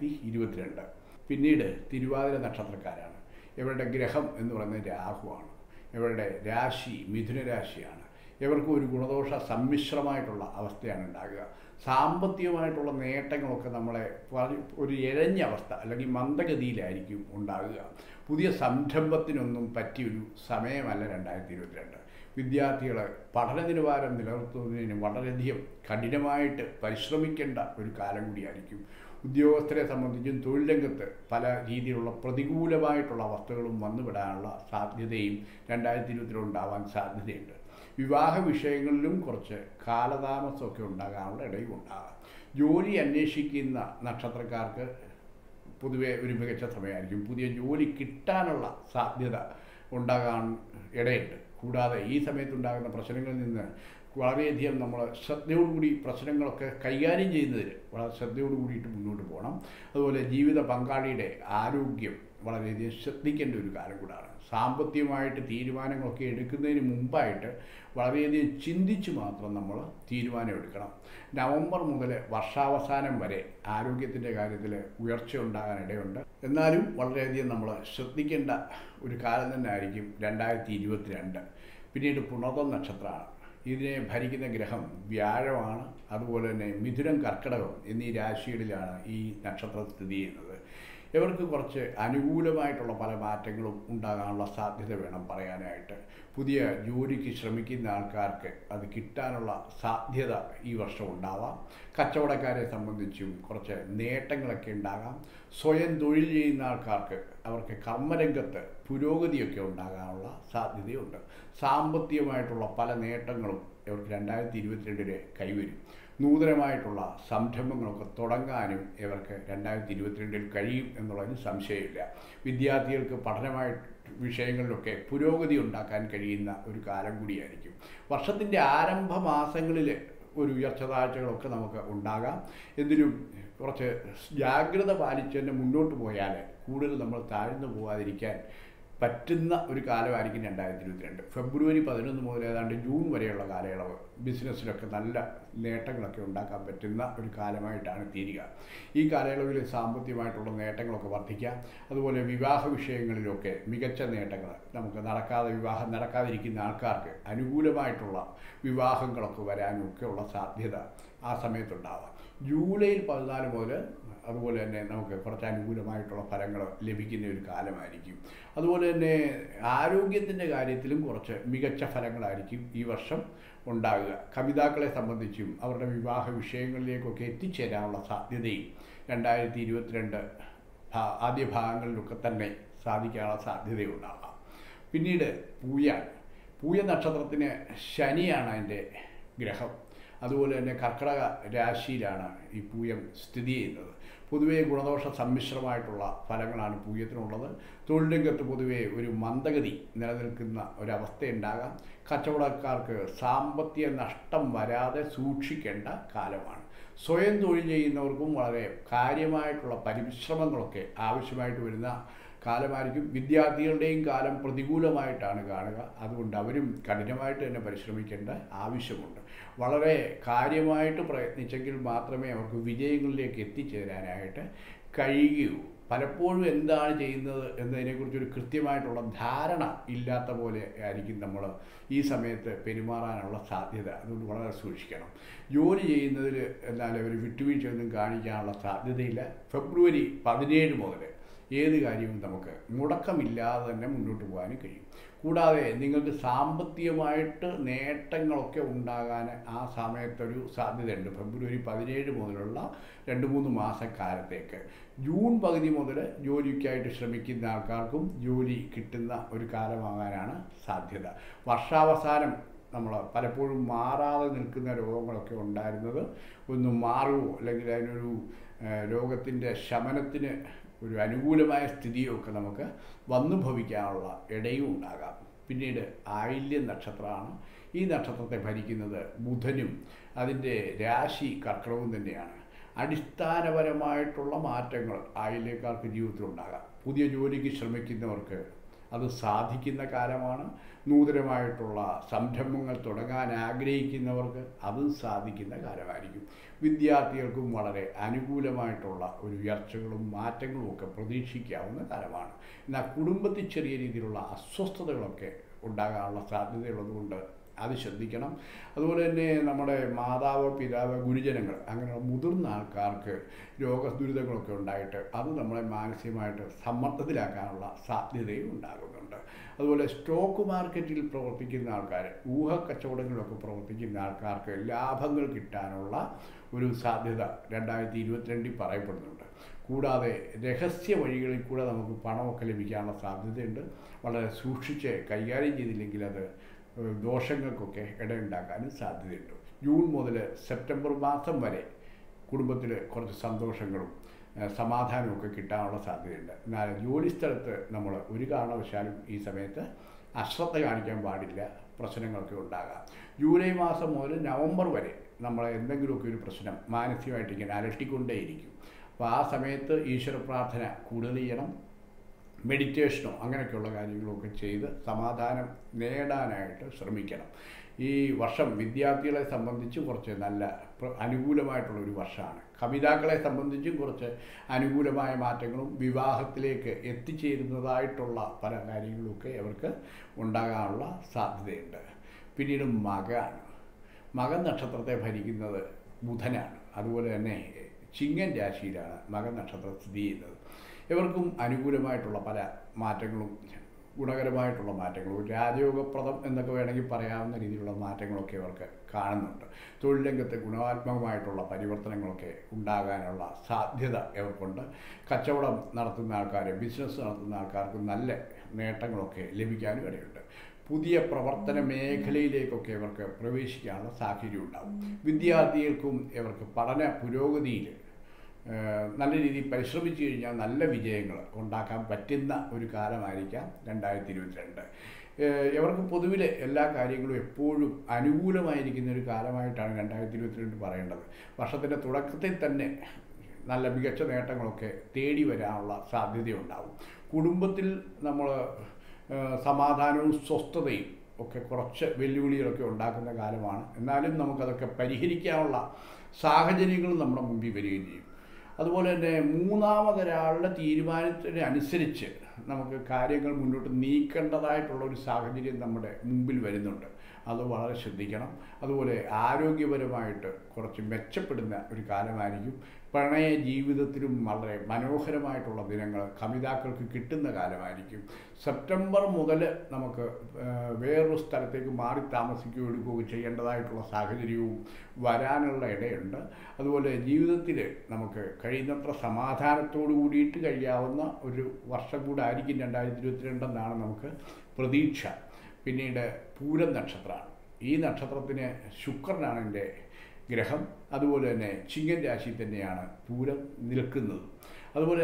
2022. പിന്നീട് തിരുവാതിര നക്ഷത്രക്കാരാണ്. ഇവരുടെ ഗ്രഹം എന്ന് പറയുന്നത് രാഹുവാണ്. ഇവരുടെ രാശി മിഥുന രാശിയാണ്. ഇവർക്ക് ഒരു ഗുണദോഷ സമ്മിശ്രമായിട്ടുള്ള അവസ്ഥയാണ് ഉണ്ടാകുക. സാമ്പത്തികമായിട്ടുള്ള നേട്ടങ്ങളൊക്കെ നമ്മളെ ഒരു ഇഴഞ്ഞ അവസ്ഥ അല്ലെങ്കിൽ മന്ദഗതിയിലായിരിക്കും ഉണ്ടാകുക. പുതിയ സംരംഭത്തിനൊന്നും പറ്റിയൊരു സമയമല്ല 2022. വിദ്യാർത്ഥികൾ പഠന നിലവാരം നിലനിർത്തുന്നതിന് വളരെയധികം കഠിനമായിട്ട് പരിശ്രമിക്കേണ്ട ഒരു കാലം കൂടിയായിരിക്കും. ഉദ്യോഗസ്ഥരെ സംബന്ധിച്ചും തൊഴിൽ രംഗത്ത് പല രീതിയിലുള്ള പ്രതികൂലമായിട്ടുള്ള അവസ്ഥകളും വന്നുവിടാനുള്ള സാധ്യതയും 2022 ഉണ്ടാവാൻ സാധ്യതയുണ്ട്. വിവാഹ വിഷയങ്ങളിലും കുറച്ച് കാലതാമസമൊക്കെ ഉണ്ടാകാനുള്ള ഇടയും ഉണ്ടാകാം. ജോലി അന്വേഷിക്കുന്ന നക്ഷത്രക്കാർക്ക് പൊതുവെ ഒരു മികച്ച സമയമായിരിക്കും. പുതിയ ജോലി കിട്ടാനുള്ള സാധ്യത ഉണ്ടാകാൻ ഇടയുണ്ട്. കൂടാതെ ഈ സമയത്തുണ്ടാകുന്ന പ്രശ്നങ്ങളിൽ നിന്ന് വളരെയധികം നമ്മൾ ശ്രദ്ധയോടുകൂടി പ്രശ്നങ്ങളൊക്കെ കൈകാര്യം ചെയ്യുന്നതിൽ വളരെ ശ്രദ്ധയോടു കൂടിയിട്ട് മുന്നോട്ട് പോകണം. അതുപോലെ ജീവിത പങ്കാളിയുടെ ആരോഗ്യം വളരെയധികം ശ്രദ്ധിക്കേണ്ട ഒരു കാലം കൂടാണ്. സാമ്പത്തികമായിട്ട് തീരുമാനങ്ങളൊക്കെ എടുക്കുന്നതിന് മുമ്പായിട്ട് വളരെയധികം ചിന്തിച്ച് മാത്രം നമ്മൾ തീരുമാനം എടുക്കണം. നവംബർ മുതൽ വർഷാവസാനം വരെ ആരോഗ്യത്തിൻ്റെ കാര്യത്തിൽ ഉയർച്ച ഉണ്ടാകാനിടയുണ്ട്. എന്നാലും വളരെയധികം നമ്മൾ ശ്രദ്ധിക്കേണ്ട ഒരു കാലം തന്നെ ആയിരിക്കും 2022. പിന്നീട് പുണർതം നക്ഷത്രമാണ്. ഇതിനെ ഭരിക്കുന്ന ഗ്രഹം വ്യാഴമാണ്. അതുപോലെ തന്നെ മിഥുനം കർക്കിടകം എന്നീ രാശികളിലാണ് ഈ നക്ഷത്രം സ്ഥിതി ചെയ്യുന്നത്. ഇവർക്ക് കുറച്ച് അനുകൂലമായിട്ടുള്ള പല മാറ്റങ്ങളും ഉണ്ടാകാനുള്ള സാധ്യത വേണം പറയാനായിട്ട്. പുതിയ ജോലിക്ക് ശ്രമിക്കുന്ന ആൾക്കാർക്ക് അത് കിട്ടാനുള്ള സാധ്യത ഈ വർഷം ഉണ്ടാവാം. കച്ചവടക്കാരെ സംബന്ധിച്ചും കുറച്ച് നേട്ടങ്ങളൊക്കെ ഉണ്ടാകാം. സ്വയം തൊഴിൽ ചെയ്യുന്ന ആൾക്കാർക്ക് അവർക്ക് കർമ്മരംഗത്ത് പുരോഗതിയൊക്കെ ഉണ്ടാകാനുള്ള സാധ്യതയുണ്ട്. സാമ്പത്തികമായിട്ടുള്ള പല നേട്ടങ്ങളും ഇവർക്ക് 2022 കൈവരും. നൂതനമായിട്ടുള്ള സംരംഭങ്ങളൊക്കെ തുടങ്ങാനും ഇവർക്ക് 2022 കഴിയും എന്നുള്ളതിന് സംശയമില്ല. വിദ്യാർത്ഥികൾക്ക് പഠനമായിട്ട് വിഷയങ്ങളിലൊക്കെ പുരോഗതി ഉണ്ടാക്കാൻ കഴിയുന്ന ഒരു കാലം കൂടിയായിരിക്കും. വർഷത്തിൻ്റെ ആരംഭ മാസങ്ങളിൽ ഒരു ഉയർച്ച താഴ്ചകളൊക്കെ നമുക്ക് ഉണ്ടാകാം. എന്തിനും കുറച്ച് ജാഗ്രത പാലിച്ച് തന്നെ മുന്നോട്ട് പോയാൽ കൂടുതൽ നമ്മൾ താഴ്ന്നു പോകാതിരിക്കാൻ പറ്റുന്ന ഒരു കാലമായിരിക്കും 2022. ഫെബ്രുവരി 11 മുതൽ ഏതാണ്ട് ജൂൺ വരെയുള്ള കാലയളവ് ബിസിനസ്സിലൊക്കെ നല്ല നേട്ടങ്ങളൊക്കെ ഉണ്ടാക്കാൻ പറ്റുന്ന ഒരു കാലമായിട്ടാണ് തീരുക. ഈ കാലയളവിൽ സാമ്പത്തികമായിട്ടുള്ള നേട്ടങ്ങളൊക്കെ വർദ്ധിക്കാം. അതുപോലെ വിവാഹ വിഷയങ്ങളിലൊക്കെ മികച്ച നേട്ടങ്ങൾ നമുക്ക് വിവാഹം നടക്കാതിരിക്കുന്ന ആൾക്കാർക്ക് അനുകൂലമായിട്ടുള്ള വിവാഹങ്ങളൊക്കെ വരാനൊക്കെയുള്ള സാധ്യത ആ സമയത്തുണ്ടാവാം. ജൂലൈ 14 മുതൽ അതുപോലെ തന്നെ നമുക്ക് കുറച്ച് അനുകൂലമായിട്ടുള്ള ഫലങ്ങൾ ലഭിക്കുന്ന ഒരു കാലമായിരിക്കും. അതുപോലെ തന്നെ ആരോഗ്യത്തിൻ്റെ കാര്യത്തിലും കുറച്ച് മികച്ച ഫലങ്ങളായിരിക്കും ഈ വർഷം ഉണ്ടാകുക. കവിതാക്കളെ സംബന്ധിച്ചും അവരുടെ വിവാഹ വിഷയങ്ങളിലേക്കൊക്കെ എത്തിച്ചേരാനുള്ള സാധ്യതയും 2022 ആദ്യ ഭാഗങ്ങളിലൊക്കെ തന്നെ സാധിക്കാനുള്ള സാധ്യതയുണ്ടാകാം. പിന്നീട് പൂയ നക്ഷത്രത്തിന് ശനിയാണ് അതിൻ്റെ ഗ്രഹം. അതുപോലെ തന്നെ കർക്കിടക രാശിയിലാണ് ഈ പൂയം സ്ഥിതി ചെയ്യുന്നത്. പൊതുവേ ഗുണദോഷ സമ്മിശ്രമായിട്ടുള്ള ഫലങ്ങളാണ് പൂജ്യത്തിനുള്ളത്. തൊഴിൽ രംഗത്ത് പൊതുവേ ഒരു മന്ദഗതി നിലനിൽക്കുന്ന ഒരവസ്ഥയുണ്ടാകാം. കച്ചവടക്കാർക്ക് സാമ്പത്തിക നഷ്ടം വരാതെ സൂക്ഷിക്കേണ്ട കാലമാണ്. സ്വയം തൊഴിൽ ചെയ്യുന്നവർക്കും വളരെ കാര്യമായിട്ടുള്ള പരിശ്രമങ്ങളൊക്കെ ആവശ്യമായിട്ട് വരുന്ന കാലമായിരിക്കും. വിദ്യാർത്ഥികളുടെയും കാലം പ്രതികൂലമായിട്ടാണ് കാണുക. അതുകൊണ്ട് അവരും കഠിനമായിട്ട് തന്നെ പരിശ്രമിക്കേണ്ട ആവശ്യമുണ്ട്. വളരെ കാര്യമായിട്ട് പ്രയത്നിച്ചെങ്കിൽ മാത്രമേ അവർക്ക് വിജയങ്ങളിലേക്ക് എത്തിച്ചേരാനായിട്ട് കഴിയുകയുള്ളൂ. പലപ്പോഴും എന്താണ് ചെയ്യുന്നത് എന്നതിനെക്കുറിച്ചൊരു കൃത്യമായിട്ടുള്ള ധാരണ ഇല്ലാത്ത പോലെ ആയിരിക്കും നമ്മൾ ഈ സമയത്ത് പെരുമാറാനുള്ള സാധ്യത. അതുകൊണ്ട് വളരെ സൂക്ഷിക്കണം. ജോലി ചെയ്യുന്നതിൽ എന്നാൽ അവർ വിട്ടുവീഴ്ചയൊന്നും കാണിക്കാനുള്ള സാധ്യതയില്ല. ഫെബ്രുവരി 17 മുതൽ ഏത് കാര്യവും നമുക്ക് മുടക്കമില്ലാതെ തന്നെ മുന്നോട്ട് പോകാനും കഴിയും. കൂടാതെ നിങ്ങൾക്ക് സാമ്പത്തികമായിട്ട് നേട്ടങ്ങളൊക്കെ ഉണ്ടാകാൻ ആ സമയത്തൊരു സാധ്യതയുണ്ട്. ഫെബ്രുവരി 17 മുതലുള്ള 2-3 മാസക്കാലത്തേക്ക്. ജൂൺ പകുതി മുതൽ ജോലിക്കായിട്ട് ശ്രമിക്കുന്ന ആൾക്കാർക്കും ജോലി കിട്ടുന്ന ഒരു കാലമാകാനാണ് സാധ്യത. വർഷാവസാനം നമ്മൾ പലപ്പോഴും മാറാതെ നിൽക്കുന്ന രോഗങ്ങളൊക്കെ ഉണ്ടായിരുന്നത് ഒന്ന് മാറുമോ, അല്ലെങ്കിൽ അതിനൊരു രോഗത്തിൻ്റെ ശമനത്തിന് ഒരു അനുകൂലമായ സ്ഥിതിയൊക്കെ നമുക്ക് വന്നു ഭവിക്കാനുള്ള ഇടയും ഉണ്ടാകാം. പിന്നീട് ആയില്യം നക്ഷത്രമാണ്. ഈ നക്ഷത്രത്തെ ഭരിക്കുന്നത് ബുധനും അതിൻ്റെ രാശി കർക്കിടകവും തന്നെയാണ്. അടിസ്ഥാനപരമായിട്ടുള്ള മാറ്റങ്ങൾ ആയില്യക്കാർക്ക് ജീവിതത്തിലുണ്ടാകാം. പുതിയ ജോലിക്ക് ശ്രമിക്കുന്നവർക്ക് അത് സാധിക്കുന്ന കാലമാണ്. നൂതനമായിട്ടുള്ള സംരംഭങ്ങൾ തുടങ്ങാൻ ആഗ്രഹിക്കുന്നവർക്ക് അതും സാധിക്കുന്ന കാലമായിരിക്കും. വിദ്യാർത്ഥികൾക്കും വളരെ അനുകൂലമായിട്ടുള്ള ഒരു ഉയർച്ചകളും മാറ്റങ്ങളും ഒക്കെ പ്രതീക്ഷിക്കാവുന്ന കാലമാണ്. എന്നാൽ കുടുംബത്തിൽ ചെറിയ രീതിയിലുള്ള അസ്വസ്ഥതകളൊക്കെ ഉണ്ടാകാനുള്ള സാധ്യതയുള്ളതുകൊണ്ട് അത് ശ്രദ്ധിക്കണം. അതുപോലെ തന്നെ നമ്മുടെ മാതാവ്, പിതാവ്, ഗുരുജനങ്ങൾ അങ്ങനെയുള്ള മുതിർന്ന ആൾക്കാർക്ക് രോഗദുരിതങ്ങളൊക്കെ ഉണ്ടായിട്ട് അത് നമ്മളെ മാനസികമായിട്ട് സമ്മർദ്ദത്തിലാക്കാനുള്ള സാധ്യതയും ഉണ്ടാകുന്നുണ്ട്. അതുപോലെ സ്റ്റോക്ക് മാർക്കറ്റിൽ പ്രവർത്തിക്കുന്ന ആൾക്കാർ, ഊഹക്കച്ചവടങ്ങളിലൊക്കെ പ്രവർത്തിക്കുന്ന ആൾക്കാർക്ക് ലാഭങ്ങൾ കിട്ടാനുള്ള ഒരു സാധ്യത 2022 പറയപ്പെടുന്നുണ്ട്. കൂടാതെ രഹസ്യ വഴികളിൽ കൂടെ നമുക്ക് പണമൊക്കെ ലഭിക്കാനുള്ള സാധ്യതയുണ്ട്. വളരെ സൂക്ഷിച്ച് കൈകാര്യം ചെയ്തില്ലെങ്കിൽ അത് ദോഷങ്ങൾക്കൊക്കെ ഇടയുണ്ടാക്കാനും സാധ്യതയുണ്ട്. ജൂൺ മുതൽ സെപ്റ്റംബർ മാസം വരെ കുടുംബത്തിൽ കുറച്ച് സന്തോഷങ്ങളും സമാധാനമൊക്കെ കിട്ടാനുള്ള സാധ്യതയുണ്ട്. എന്നാൽ ജോലിസ്ഥലത്ത് നമ്മൾ ഒരു കാരണവശാലും ഈ സമയത്ത് അശ്രദ്ധ കാണിക്കാൻ പാടില്ല. പ്രശ്നങ്ങളൊക്കെ ഉണ്ടാകാം. ജൂലൈ മാസം മുതൽ നവംബർ വരെ നമ്മൾ എന്തെങ്കിലുമൊക്കെ ഒരു പ്രശ്നം മാനസികമായിട്ട് ഇങ്ങനെ അലട്ടിക്കൊണ്ടേയിരിക്കും. അപ്പോൾ ആ സമയത്ത് ഈശ്വര പ്രാർത്ഥന കൂടുതൽ ചെയ്യണം. മെഡിറ്റേഷനോ അങ്ങനെയൊക്കെയുള്ള കാര്യങ്ങളൊക്കെ ചെയ്ത് സമാധാനം നേടാനായിട്ട് ശ്രമിക്കണം. ഈ വർഷം വിദ്യാർത്ഥികളെ സംബന്ധിച്ച് കുറച്ച് നല്ല അനുകൂലമായിട്ടുള്ളൊരു വർഷമാണ്. കവിതാക്കളെ സംബന്ധിച്ചും കുറച്ച് അനുകൂലമായ മാറ്റങ്ങളും വിവാഹത്തിലേക്ക് എത്തിച്ചേരുന്നതായിട്ടുള്ള പല കാര്യങ്ങളുമൊക്കെ അവർക്ക് ഉണ്ടാകാനുള്ള സാധ്യതയുണ്ട്. പിന്നീട് മകൻ നക്ഷത്രത്തെ ഭരിക്കുന്നത് ബുധനാണ്. അതുപോലെ തന്നെ ചിങ്ങൻ രാശിയിലാണ് മകൻ നക്ഷത്രം സ്ഥിതി ചെയ്യുന്നത്. ഇവർക്കും അനുകൂലമായിട്ടുള്ള പല മാറ്റങ്ങളും ഗുണകരമായിട്ടുള്ള മാറ്റങ്ങളും രാജയോഗപ്രദം എന്നൊക്കെ വേണമെങ്കിൽ പറയാവുന്ന രീതിയിലുള്ള മാറ്റങ്ങളൊക്കെ ഇവർക്ക് കാണുന്നുണ്ട്. തൊഴിൽ രംഗത്ത് ഗുണാത്മകമായിട്ടുള്ള പരിവർത്തനങ്ങളൊക്കെ ഉണ്ടാകാനുള്ള സാധ്യത ഇവർക്കുണ്ട്. കച്ചവടം നടത്തുന്ന ആൾക്കാർ, ബിസിനസ് നടത്തുന്ന ആൾക്കാർക്ക് നല്ല നേട്ടങ്ങളൊക്കെ ലഭിക്കാനും ഇടയുണ്ട്. പുതിയ പ്രവർത്തന മേഖലയിലേക്കൊക്കെ ഇവർക്ക് പ്രവേശിക്കാനുള്ള സാഹചര്യം ഉണ്ടാകും. വിദ്യാർത്ഥികൾക്കും ഇവർക്ക് പഠന പുരോഗതിയിൽ നല്ല രീതിയിൽ പരിശ്രമിച്ചു കഴിഞ്ഞാൽ നല്ല വിജയങ്ങൾ ഉണ്ടാക്കാൻ പറ്റുന്ന ഒരു കാലമായിരിക്കാം 2022. ഇവർക്ക് പൊതുവിൽ എല്ലാ കാര്യങ്ങളും എപ്പോഴും അനുകൂലമായിരിക്കുന്ന ഒരു കാലമായിട്ടാണ് 2022 പറയേണ്ടത്. വർഷത്തിൻ്റെ തുടക്കത്തിൽ തന്നെ നല്ല മികച്ച നേട്ടങ്ങളൊക്കെ തേടി വരാനുള്ള സാധ്യതയുണ്ടാകും. കുടുംബത്തിൽ നമ്മൾ സമാധാനവും സ്വസ്ഥതയും ഒക്കെ കുറച്ച് വെല്ലുവിളികളൊക്കെ ഉണ്ടാക്കുന്ന കാലമാണ്. എന്നാലും നമുക്കതൊക്കെ പരിഹരിക്കാനുള്ള സാഹചര്യങ്ങളും നമ്മുടെ മുമ്പിൽ വരികയും ചെയ്യും. അതുപോലെ തന്നെ മൂന്നാമതൊരാളുടെ തീരുമാനത്തിനനുസരിച്ച് നമുക്ക് കാര്യങ്ങൾ മുന്നോട്ട് നീക്കേണ്ടതായിട്ടുള്ള ഒരു സാഹചര്യം നമ്മുടെ മുമ്പിൽ വരുന്നുണ്ട്. അത് വളരെ ശ്രദ്ധിക്കണം. അതുപോലെ ആരോഗ്യപരമായിട്ട് കുറച്ച് മെച്ചപ്പെടുന്ന ഒരു കാലമായിരിക്കും. പ്രണയ ജീവിതത്തിലും വളരെ മനോഹരമായിട്ടുള്ള ദിനങ്ങൾ കവിതാക്കൾക്ക് കിട്ടുന്ന കാലമായിരിക്കും. സെപ്റ്റംബർ മുതൽ നമുക്ക് വേറൊരു സ്ഥലത്തേക്ക് മാറി താമസിക്കുകയോ എടുക്കുകയോ ചെയ്യേണ്ടതായിട്ടുള്ള സാഹചര്യവും വരാനുള്ള ഇടയുണ്ട്. അതുപോലെ ജീവിതത്തിൽ നമുക്ക് കഴിയുന്നത്ര സമാധാനത്തോടു കൂടിയിട്ട് കഴിയാവുന്ന ഒരു വർഷം കൂടെ ആയിരിക്കും 2022 എന്നാണ് നമുക്ക് പ്രതീക്ഷ. പിന്നീട് പൂരം നക്ഷത്രമാണ്. ഈ നക്ഷത്രത്തിന് ശുക്രനാണ് എൻ്റെ ഗ്രഹം. അതുപോലെ തന്നെ ചിങ്ങൻ രാശി തന്നെയാണ് പൂരം നിൽക്കുന്നത്. അതുപോലെ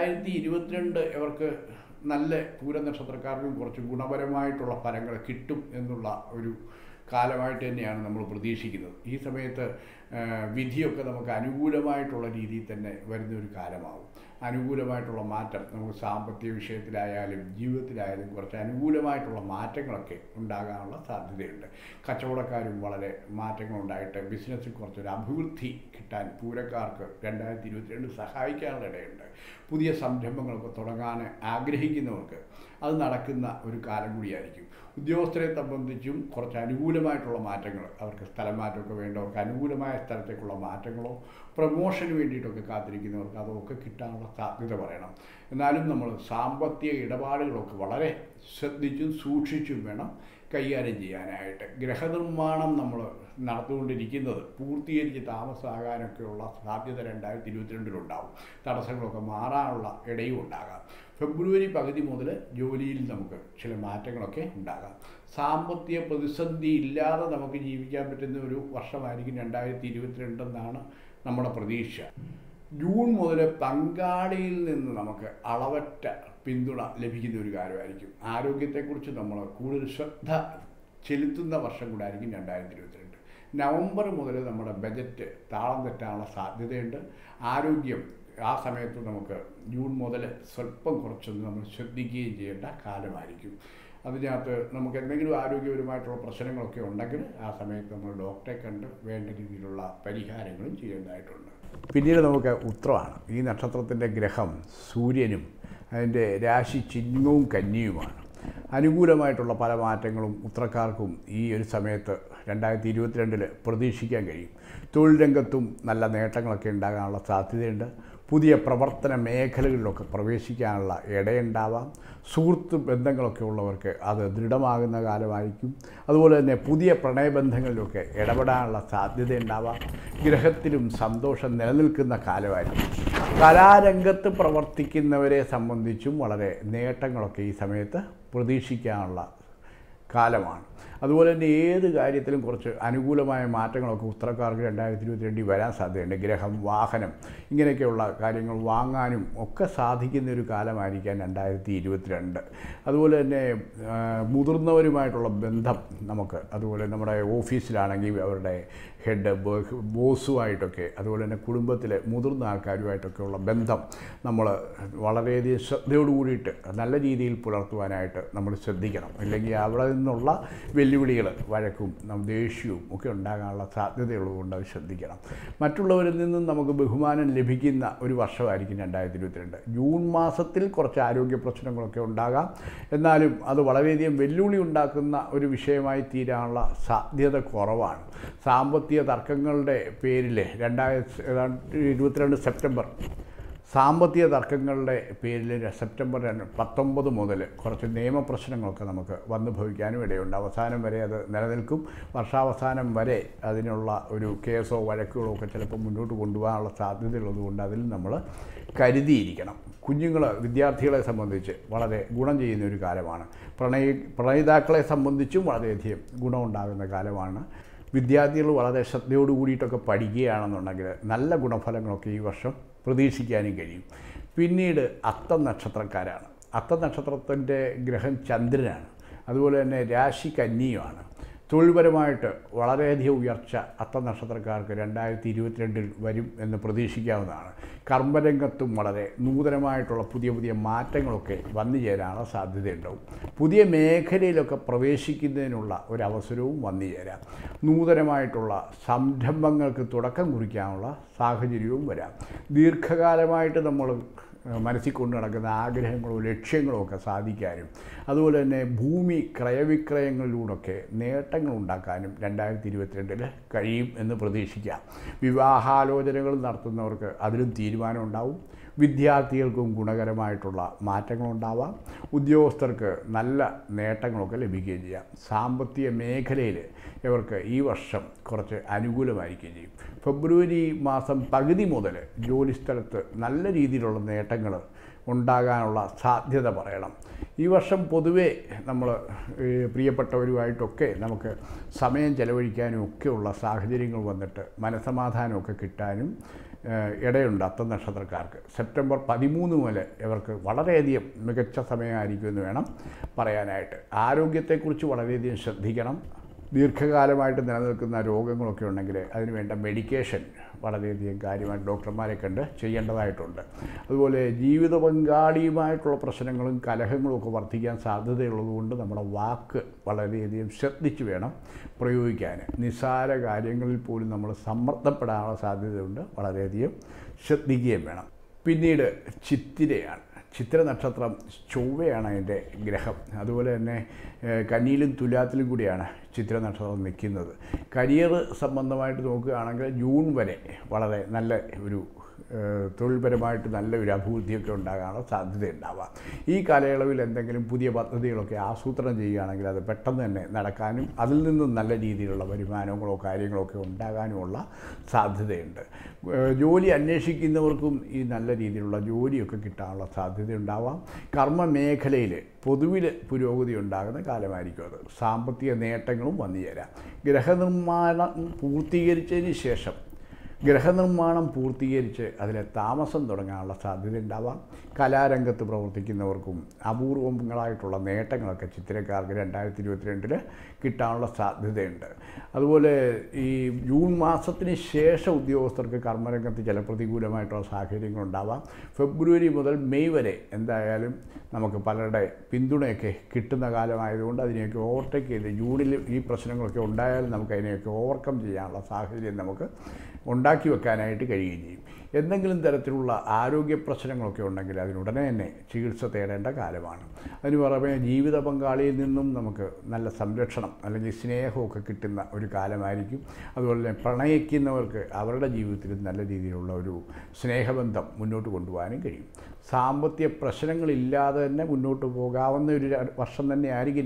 2022 ഇവർക്ക് നല്ല പൂര നക്ഷത്രക്കാർക്കും കുറച്ച് ഗുണപരമായിട്ടുള്ള ഫലങ്ങൾ കിട്ടും എന്നുള്ള ഒരു കാലമായിട്ട് തന്നെയാണ് നമ്മൾ പ്രതീക്ഷിക്കുന്നത്. ഈ സമയത്ത് വിധിയൊക്കെ നമുക്ക് അനുകൂലമായിട്ടുള്ള രീതിയിൽ തന്നെ വരുന്ന ഒരു കാലമാകും. അനുകൂലമായിട്ടുള്ള മാറ്റം നമുക്ക് സാമ്പത്തിക വിഷയത്തിലായാലും ജീവിതത്തിലായാലും കുറച്ച് അനുകൂലമായിട്ടുള്ള മാറ്റങ്ങളൊക്കെ ഉണ്ടാകാനുള്ള സാധ്യതയുണ്ട്. കച്ചവടക്കാരും വളരെ മാറ്റങ്ങളുണ്ടായിട്ട് ബിസിനസ്സിൽ കുറച്ചൊരു അഭിവൃദ്ധി കിട്ടാൻ പൂരക്കാർക്ക് 2022 സഹായിക്കാനുള്ള ഇടയുണ്ട്. പുതിയ സംരംഭങ്ങളൊക്കെ തുടങ്ങാൻ ആഗ്രഹിക്കുന്നവർക്ക് അത് നടക്കുന്ന ഒരു കാലം കൂടിയായിരിക്കും. ഉദ്യോഗസ്ഥരെ സംബന്ധിച്ചും കുറച്ച് അനുകൂലമായിട്ടുള്ള മാറ്റങ്ങൾ, അവർക്ക് സ്ഥലം മാറ്റമൊക്കെ വേണ്ടവർക്ക് അനുകൂലമായ സ്ഥലത്തേക്കുള്ള മാറ്റങ്ങളോ പ്രമോഷന് വേണ്ടിയിട്ടൊക്കെ കാത്തിരിക്കുന്നവർക്ക് അതൊക്കെ കിട്ടാനുള്ള സാധ്യത പറയണം. എന്നാലും നമ്മൾ സാമ്പത്തിക ഇടപാടുകളൊക്കെ വളരെ ശ്രദ്ധിച്ചും സൂക്ഷിച്ചും വേണം കൈകാര്യം ചെയ്യാനായിട്ട്. ഗ്രഹനിർമ്മാണം നമ്മൾ നടത്തുകൊണ്ടിരിക്കുന്നത് പൂർത്തീകരിച്ച് താമസമാകാനൊക്കെയുള്ള സാധ്യത 2022 ഉണ്ടാകും. തടസ്സങ്ങളൊക്കെ മാറാനുള്ള ഇടയും ഉണ്ടാകാം. ഫെബ്രുവരി പകുതി മുതൽ ജോലിയിൽ നമുക്ക് ചില മാറ്റങ്ങളൊക്കെ ഉണ്ടാകാം. സാമ്പത്തിക പ്രതിസന്ധി ഇല്ലാതെ നമുക്ക് ജീവിക്കാൻ പറ്റുന്ന ഒരു വർഷമായിരിക്കും 2022 എന്നാണ് നമ്മുടെ പ്രതീക്ഷ. ജൂൺ മുതൽ പങ്കാളിയിൽ നിന്ന് നമുക്ക് അളവറ്റ പിന്തുണ ലഭിക്കുന്ന ഒരു കാര്യമായിരിക്കും. ആരോഗ്യത്തെക്കുറിച്ച് നമ്മൾ കൂടുതൽ ശ്രദ്ധ ചെലുത്തുന്ന വർഷം കൂടെ ആയിരിക്കും 2022. നവംബർ മുതൽ നമ്മുടെ ബജറ്റ് താളം തെറ്റാനുള്ള സാധ്യതയുണ്ട്. ആരോഗ്യം ആ സമയത്ത് നമുക്ക് ജൂൺ മുതൽ സ്വല്പം കുറച്ചൊന്ന് നമ്മൾ ശ്രദ്ധിക്കുകയും ചെയ്യേണ്ട കാലമായിരിക്കും. അതിനകത്ത് നമുക്ക് എന്തെങ്കിലും ആരോഗ്യപരമായിട്ടുള്ള പ്രശ്നങ്ങളൊക്കെ ഉണ്ടെങ്കിൽ ആ സമയത്ത് നമ്മൾ ഡോക്ടറെ കണ്ട് വേണ്ട രീതിയിലുള്ള പരിഹാരങ്ങളും ചെയ്യേണ്ടതായിട്ടുണ്ട്. പിന്നീട് നമുക്ക് ഉത്രമാണ്. ഈ നക്ഷത്രത്തിൻ്റെ ഗ്രഹം സൂര്യനും അതിൻ്റെ രാശി ചിഹ്നവും കന്നിയുമാണ്. അനുകൂലമായിട്ടുള്ള പല മാറ്റങ്ങളും ഉത്രക്കാർക്കും ഈ ഒരു സമയത്ത് 2022 പ്രതീക്ഷിക്കാൻ കഴിയും. തൊഴിൽ രംഗത്തും നല്ല നേട്ടങ്ങളൊക്കെ ഉണ്ടാകാനുള്ള സാധ്യതയുണ്ട്. പുതിയ പ്രവർത്തന മേഖലകളിലൊക്കെ പ്രവേശിക്കാനുള്ള ഇടയുണ്ടാവാം. സുഹൃത്ത് ബന്ധങ്ങളൊക്കെ ഉള്ളവർക്ക് അത് ദൃഢമാകുന്ന കാലമായിരിക്കും. അതുപോലെ തന്നെ പുതിയ പ്രണയബന്ധങ്ങളിലൊക്കെ ഇടപെടാനുള്ള സാധ്യതയുണ്ടാവാം. ഗ്രഹത്തിലും സന്തോഷം നിലനിൽക്കുന്ന കാലമായിരിക്കും. കലാരംഗത്ത് പ്രവർത്തിക്കുന്നവരെ സംബന്ധിച്ചും വളരെ നേട്ടങ്ങളൊക്കെ ഈ സമയത്ത് പ്രതീക്ഷിക്കാനുള്ള കാലമാണ്. അതുപോലെ തന്നെ ഏത് കാര്യത്തിലും കുറച്ച് അനുകൂലമായ മാറ്റങ്ങളൊക്കെ ഉത്തരക്കാർക്ക് 2022 വരാൻ സാധ്യതയുണ്ട്. ഗ്രഹം, വാഹനം ഇങ്ങനെയൊക്കെയുള്ള കാര്യങ്ങൾ വാങ്ങാനും ഒക്കെ സാധിക്കുന്ന ഒരു കാലമായിരിക്കാം 2022. അതുപോലെ തന്നെ മുതിർന്നവരുമായിട്ടുള്ള ബന്ധം നമുക്ക്, അതുപോലെ നമ്മുടെ ഓഫീസിലാണെങ്കിൽ അവരുടെ ഹെഡ് ബോസുമായിട്ടൊക്കെ, അതുപോലെ തന്നെ കുടുംബത്തിലെ മുതിർന്ന ആൾക്കാരുമായിട്ടൊക്കെയുള്ള ബന്ധം നമ്മൾ വളരെയധികം ശ്രദ്ധയോട് കൂടിയിട്ട് നല്ല രീതിയിൽ പുലർത്തുവാനായിട്ട് നമ്മൾ ശ്രദ്ധിക്കണം. അല്ലെങ്കിൽ അവിടെ നിന്നുള്ള വെല്ലുവിളികൾ, വഴക്കും ദേഷ്യവും ഒക്കെ ഉണ്ടാകാനുള്ള സാധ്യതയുള്ളതുകൊണ്ട് അത് ശ്രദ്ധിക്കണം. മറ്റുള്ളവരിൽ നിന്നും നമുക്ക് ബഹുമാനം ലഭിക്കുന്ന ഒരു വർഷമായിരിക്കും 2022. ജൂൺ മാസത്തിൽ കുറച്ച് ആരോഗ്യ പ്രശ്നങ്ങളൊക്കെ ഉണ്ടാകാം. എന്നാലും അത് വളരെയധികം വെല്ലുവിളി ഉണ്ടാക്കുന്ന ഒരു വിഷയമായി തീരാനുള്ള സാധ്യത കുറവാണ്. സാമ്പത്തിക തർക്കങ്ങളുടെ പേരിൽ 2022 സെപ്റ്റംബർ സാമ്പത്തിക തർക്കങ്ങളുടെ പേരിൽ സെപ്റ്റംബർ 19 മുതൽ കുറച്ച് നിയമപ്രശ്നങ്ങളൊക്കെ നമുക്ക് വന്നു ഭവിക്കാനും ഇടയുണ്ട്. അവസാനം വരെ അത് നിലനിൽക്കും. വർഷാവസാനം വരെ അതിനുള്ള ഒരു കേസോ വഴക്കുകളോ ഒക്കെ ചിലപ്പോൾ മുന്നോട്ട് കൊണ്ടുപോകാനുള്ള സാധ്യതയുള്ളതുകൊണ്ട് അതിൽ നമ്മൾ കരുതിയിരിക്കണം. കുഞ്ഞുങ്ങൾ, വിദ്യാർത്ഥികളെ സംബന്ധിച്ച് വളരെ ഗുണം ചെയ്യുന്ന ഒരു കാലമാണ്. പ്രണയിതാക്കളെ സംബന്ധിച്ചും വളരെയധികം ഗുണമുണ്ടാകുന്ന കാലമാണ്. വിദ്യാർത്ഥികൾ വളരെ ശ്രദ്ധയോട് കൂടിയിട്ടൊക്കെ പഠിക്കുകയാണെന്നുണ്ടെങ്കിൽ നല്ല ഗുണഫലങ്ങളൊക്കെ ഈ വർഷം പ്രതീക്ഷിക്കാനും കഴിയും. പിന്നീട് അത്തം നക്ഷത്രക്കാരാണ്. അത്തം നക്ഷത്രത്തിൻ്റെ ഗ്രഹം ചന്ദ്രനാണ്. അതുപോലെ തന്നെ രാശി കന്നിയുമാണ്. തൊഴിൽപരമായിട്ട് വളരെയധികം ഉയർച്ച അത്തം നക്ഷത്രക്കാർക്ക് 2022 വരും എന്ന് പ്രതീക്ഷിക്കാവുന്നതാണ്. കർമ്മരംഗത്തും വളരെ നൂതനമായിട്ടുള്ള പുതിയ മാറ്റങ്ങളൊക്കെ വന്നു ചേരാനുള്ള സാധ്യതയുണ്ടാവും. പുതിയ മേഖലയിലൊക്കെ പ്രവേശിക്കുന്നതിനുള്ള ഒരവസരവും വന്നു ചേരാം. നൂതനമായിട്ടുള്ള സംരംഭങ്ങൾക്ക് തുടക്കം കുറിക്കാനുള്ള സാഹചര്യവും വരാം. ദീർഘകാലമായിട്ട് നമ്മൾ മനസ്സിൽ കൊണ്ടു നടക്കുന്ന ആഗ്രഹങ്ങളോ ലക്ഷ്യങ്ങളോ ഒക്കെ സാധിക്കാനും, അതുപോലെ തന്നെ ഭൂമി ക്രയവിക്രയങ്ങളിലൂടെയൊക്കെ നേട്ടങ്ങൾ ഉണ്ടാക്കാനും 2022 കഴിയും എന്ന് പ്രതീക്ഷിക്കാം. വിവാഹാലോചനകൾ നടത്തുന്നവർക്ക് അതിലും തീരുമാനം ഉണ്ടാവും. വിദ്യാർത്ഥികൾക്കും ഗുണകരമായിട്ടുള്ള മാറ്റങ്ങളുണ്ടാവാം. ഉദ്യോഗസ്ഥർക്ക് നല്ല നേട്ടങ്ങളൊക്കെ ലഭിക്കുകയും ചെയ്യാം. സാമ്പത്തിക മേഖലയിൽ ഇവർക്ക് ഈ വർഷം കുറച്ച് അനുകൂലമായിരിക്കുകയും ചെയ്യും. ഫെബ്രുവരി മാസം പകുതി മുതൽ ജോലിസ്ഥലത്ത് നല്ല രീതിയിലുള്ള നേട്ടങ്ങൾ ഉണ്ടാകാനുള്ള സാധ്യത പറയണം. ഈ വർഷം പൊതുവേ നമ്മൾ പ്രിയപ്പെട്ടവരുമായിട്ടൊക്കെ നമുക്ക് സമയം ചെലവഴിക്കാനും ഒക്കെയുള്ള സാഹചര്യങ്ങൾ വന്നിട്ട് മനസ്സമാധാനമൊക്കെ കിട്ടാനും ഇടയുണ്ട് അത്തം നക്ഷത്രക്കാർക്ക്. സെപ്റ്റംബർ 13 മുതൽ ഇവർക്ക് വളരെയധികം മികച്ച സമയമായിരിക്കുമെന്ന് വേണം പറയാനായിട്ട്. ആരോഗ്യത്തെക്കുറിച്ച് വളരെയധികം ശ്രദ്ധിക്കണം. ദീർഘകാലമായിട്ട് നിലനിൽക്കുന്ന രോഗങ്ങളൊക്കെ ഉണ്ടെങ്കിൽ അതിനുവേണ്ട മെഡിക്കേഷൻ വളരെയധികം കാര്യമായിട്ട് ഡോക്ടർമാരെ കണ്ട് ചെയ്യേണ്ടതായിട്ടുണ്ട്. അതുപോലെ ജീവിത പങ്കാളിയുമായിട്ടുള്ള പ്രശ്നങ്ങളും കലഹങ്ങളും ഒക്കെ വർദ്ധിക്കാൻ സാധ്യതയുള്ളതുകൊണ്ട് നമ്മുടെ വാക്ക് വളരെയധികം ശ്രദ്ധിച്ച് വേണം പ്രയോഗിക്കാൻ. നിസ്സാര കാര്യങ്ങളിൽ പോലും നമ്മൾ സമ്മർദ്ദപ്പെടാനുള്ള സാധ്യതയുണ്ട്, വളരെയധികം ശ്രദ്ധിക്കുകയും വേണം. പിന്നീട് ചിത്തിരയാണ്. ചിത്തിര നക്ഷത്രം ചൊവ്വയാണ് അതിൻ്റെ ഗ്രഹം. അതുപോലെ തന്നെ കന്നിയിലും തുലാത്തിലും കൂടിയാണ് ചിത്തിര നക്ഷത്രം നിൽക്കുന്നത്. കരിയർ സംബന്ധമായിട്ട് നോക്കുകയാണെങ്കിൽ ജൂൺ വരെ വളരെ നല്ല ഒരു തൊഴിൽപരമായിട്ട് നല്ലൊരു അഭിവൃദ്ധിയൊക്കെ ഉണ്ടാകാനുള്ള സാധ്യതയുണ്ടാവാം. ഈ കാലയളവിൽ എന്തെങ്കിലും പുതിയ പദ്ധതികളൊക്കെ ആസൂത്രണം ചെയ്യുകയാണെങ്കിൽ അത് പെട്ടെന്ന് തന്നെ നടക്കാനും അതിൽ നിന്നും നല്ല രീതിയിലുള്ള വരുമാനങ്ങളോ കാര്യങ്ങളൊക്കെ ഉണ്ടാകാനുമുള്ള സാധ്യതയുണ്ട്. ജോലി അന്വേഷിക്കുന്നവർക്കും ഈ നല്ല രീതിയിലുള്ള ജോലിയൊക്കെ കിട്ടാനുള്ള സാധ്യതയുണ്ടാവാം. കർമ്മ മേഖലയിൽ പൊതുവിൽ പുരോഗതി ഉണ്ടാകുന്ന കാലമായിരിക്കും അത്. സാമ്പത്തിക നേട്ടങ്ങളും വന്നു ചേരാം. ഗ്രഹനിർമ്മാണം പൂർത്തീകരിച്ച് അതിലെ താമസം തുടങ്ങാനുള്ള സാധ്യത ഉണ്ടാവാം. കലാരംഗത്ത് പ്രവർത്തിക്കുന്നവർക്കും അപൂർവങ്ങളായിട്ടുള്ള നേട്ടങ്ങളൊക്കെ ചിത്തിരക്കാർക്ക് 2022 കിട്ടാനുള്ള സാധ്യതയുണ്ട്. അതുപോലെ ഈ ജൂൺ മാസത്തിന് ശേഷം ഉദ്യോഗസ്ഥർക്ക് കർമ്മരംഗത്ത് ചില പ്രതികൂലമായിട്ടുള്ള സാഹചര്യങ്ങളുണ്ടാവാം. ഫെബ്രുവരി മുതൽ മെയ് വരെ എന്തായാലും നമുക്ക് പലരുടെ പിന്തുണയൊക്കെ കിട്ടുന്ന കാലമായതുകൊണ്ട് അതിനെയൊക്കെ ഓവർടേക്ക് ചെയ്ത് ജൂണിൽ ഈ പ്രശ്നങ്ങളൊക്കെ ഉണ്ടായാലും നമുക്ക് അതിനെയൊക്കെ ഓവർകം ചെയ്യാനുള്ള സാഹചര്യം നമുക്ക് ഉണ്ടാക്കി വെക്കാനായിട്ട് കഴിയുകയും ചെയ്യും. എന്തെങ്കിലും തരത്തിലുള്ള ആരോഗ്യ പ്രശ്നങ്ങളൊക്കെ ഉണ്ടെങ്കിൽ അതിനുടനെ തന്നെ ചികിത്സ തേടേണ്ട കാലമാണ്. അതിന് പുറമെ ജീവിത പങ്കാളിയിൽ നിന്നും നമുക്ക് നല്ല സംരക്ഷണം അല്ലെങ്കിൽ സ്നേഹമൊക്കെ കിട്ടുന്ന ഒരു കാലമായിരിക്കും. അതുപോലെ തന്നെ പ്രണയിക്കുന്നവർക്ക് അവരുടെ ജീവിതത്തിൽ നല്ല രീതിയിലുള്ള ഒരു സ്നേഹബന്ധം മുന്നോട്ട് കൊണ്ടുപോകാനും കഴിയും. സാമ്പത്തിക പ്രശ്നങ്ങളില്ലാതെ തന്നെ മുന്നോട്ട് പോകാവുന്ന ഒരു വർഷം തന്നെയായിരിക്കും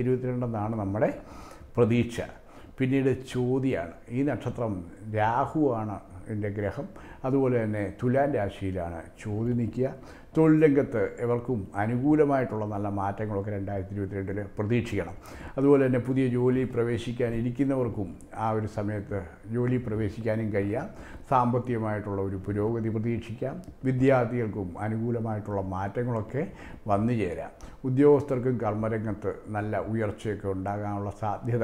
2022 നമ്മുടെ പ്രതീക്ഷ. പിന്നീട് ചോതിയാണ്. ഈ നക്ഷത്രം രാഹുവാണ് എൻ്റെ ഗ്രഹം. അതുപോലെ തന്നെ തുലാൻ രാശിയിലാണ് ചോതി നിൽക്കുക. തൊഴിൽ രംഗത്ത് ഇവർക്കും അനുകൂലമായിട്ടുള്ള നല്ല മാറ്റങ്ങളൊക്കെ 2022 പ്രതീക്ഷിക്കണം. അതുപോലെ തന്നെ പുതിയ ജോലി പ്രവേശിക്കാനിരിക്കുന്നവർക്കും ആ ഒരു സമയത്ത് ജോലി പ്രവേശിക്കാനും കഴിയാം. സാമ്പത്തികമായിട്ടുള്ള ഒരു പുരോഗതി പ്രതീക്ഷിക്കാം. വിദ്യാർത്ഥികൾക്കും അനുകൂലമായിട്ടുള്ള മാറ്റങ്ങളൊക്കെ വന്നു ചേരാം. ഉദ്യോഗസ്ഥർക്കും കർമ്മരംഗത്ത് നല്ല ഉയർച്ചയൊക്കെ ഉണ്ടാകാനുള്ള സാധ്യത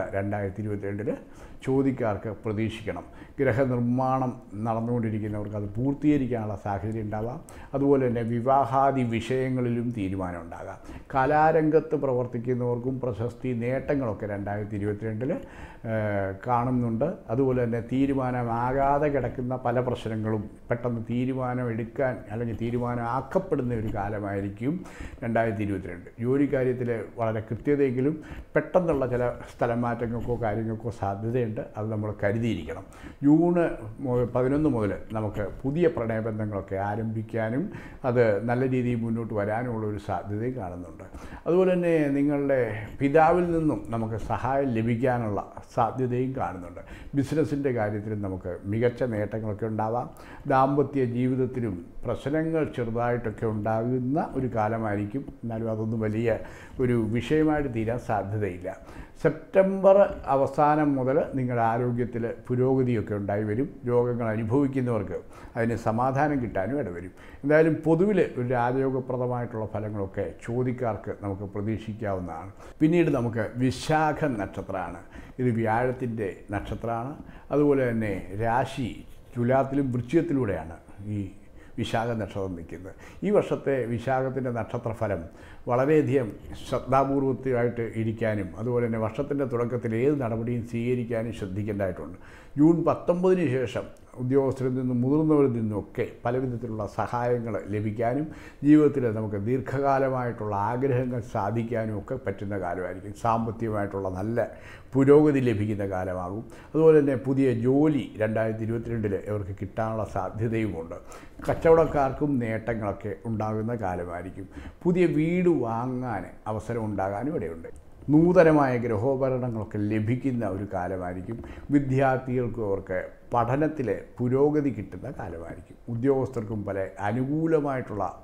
2022 ചോദിക്കാർക്ക് പ്രതീക്ഷിക്കണം. ഗ്രഹനിർമ്മാണം നടന്നുകൊണ്ടിരിക്കുന്നവർക്ക് അത് പൂർത്തീകരിക്കാനുള്ള സാഹചര്യം ഉണ്ടാവാം. അതുപോലെ തന്നെ വിവാഹാദി വിഷയങ്ങളിലും തീരുമാനം ഉണ്ടാകാം. കലാരംഗത്ത് പ്രവർത്തിക്കുന്നവർക്കും പ്രശസ്തി നേട്ടങ്ങളൊക്കെ 2022 കാണുന്നുണ്ട്. അതുപോലെ തന്നെ തീരുമാനമാകാതെ കിടക്കുന്ന പല പ്രശ്നങ്ങളും പെട്ടെന്ന് തീരുമാനം എടുക്കാൻ അല്ലെങ്കിൽ തീരുമാനമാക്കപ്പെടുന്ന ഒരു കാലമായിരിക്കും 2022. ജോലിക്കാര്യത്തിൽ വളരെ കൃത്യതയെങ്കിലും പെട്ടെന്നുള്ള ചില സ്ഥലം മാറ്റങ്ങൾക്കോ കാര്യങ്ങൾക്കോ സാധ്യതയുണ്ട്. അത് നമ്മൾ കരുതിയിരിക്കണം. ജൂൺ 11 മുതൽ നമുക്ക് പുതിയ പ്രണയബന്ധങ്ങളൊക്കെ ആരംഭിക്കാനും അത് നല്ല രീതിയിൽ മുന്നോട്ട് വരാനുമുള്ള ഒരു സാധ്യതയും കാണുന്നുണ്ട്. അതുപോലെ തന്നെ നിങ്ങളുടെ പിതാവിൽ നിന്നും നമുക്ക് സഹായം ലഭിക്കാനുള്ള സാധ്യതയും കാണുന്നുണ്ട്. ബിസിനസ്സിൻ്റെ കാര്യത്തിലും നമുക്ക് മികച്ച നേട്ടങ്ങളൊക്കെ ഉണ്ടാവാം. ദാമ്പത്യ ജീവിതത്തിലും പ്രശ്നങ്ങൾ ചെറുതായിട്ടൊക്കെ ഉണ്ടാകുന്ന ഒരു കാലമായിരിക്കും. എന്നാലും അതൊന്നും വലിയ ഒരു വിഷയമായിട്ട് തീരാൻ സാധ്യതയില്ല. സെപ്റ്റംബർ അവസാനം മുതൽ നിങ്ങളുടെ ആരോഗ്യത്തിൽ പുരോഗതിയൊക്കെ ഉണ്ടായി വരും. രോഗങ്ങൾ അനുഭവിക്കുന്നവർക്ക് അതിന് സമാധാനം കിട്ടാനും ഇടവരും. എന്തായാലും പൊതുവിൽ ഒരു രാജയോഗപ്രദമായിട്ടുള്ള ഫലങ്ങളൊക്കെ ചോദിക്കാർക്ക് നമുക്ക് പ്രതീക്ഷിക്കാവുന്നതാണ്. പിന്നീട് നമുക്ക് വിശാഖ നക്ഷത്രമാണ്. ഇത് വ്യാഴത്തിൻ്റെ നക്ഷത്രമാണ്. അതുപോലെ തന്നെ രാശി തുലാത്തിലും വൃശ്ചികത്തിലൂടെയാണ് ഈ വിശാഖ നക്ഷത്രം നിൽക്കുന്നത്. ഈ വർഷത്തെ വിശാഖത്തിൻ്റെ നക്ഷത്രഫലം വളരെയധികം ശ്രദ്ധാപൂർവമായിട്ട് ഇരിക്കാനും അതുപോലെ തന്നെ വർഷത്തിൻ്റെ തുടക്കത്തിൽ ഏത് നടപടിയും സ്വീകരിക്കാനും ശ്രദ്ധിക്കേണ്ടതായിട്ടുണ്ട്. ജൂൺ 19 ശേഷം ഉദ്യോഗസ്ഥരിൽ നിന്നും മുതിർന്നവരിൽ നിന്നുമൊക്കെ പലവിധത്തിലുള്ള സഹായങ്ങൾ ലഭിക്കാനും ജീവിതത്തിൽ നമുക്ക് ദീർഘകാലമായിട്ടുള്ള ആഗ്രഹങ്ങൾ സാധിക്കാനും ഒക്കെ പറ്റുന്ന കാലമായിരിക്കും. സാമ്പത്തികമായിട്ടുള്ള നല്ല പുരോഗതി ലഭിക്കുന്ന കാലമാകും. അതുപോലെ തന്നെ പുതിയ ജോലി 2022 ഇവർക്ക് കിട്ടാനുള്ള സാധ്യതയുമുണ്ട്. കച്ചവടക്കാർക്കും നേട്ടങ്ങളൊക്കെ ഉണ്ടാകുന്ന കാലമായിരിക്കും. പുതിയ വീട് വാങ്ങാൻ അവസരം ഉണ്ടാകാനും ഇടയുണ്ട്. നൂതനമായ ഗൃഹോപകരണങ്ങളൊക്കെ ലഭിക്കുന്ന ഒരു കാലമായിരിക്കും. വിദ്യാർത്ഥികൾക്കും അവർക്ക് പഠനത്തിൽ പുരോഗതി കിട്ടുന്ന കാലമായിരിക്കും. ഉദ്യോഗസ്ഥർക്കും പല അനുകൂലമായിട്ടുള്ള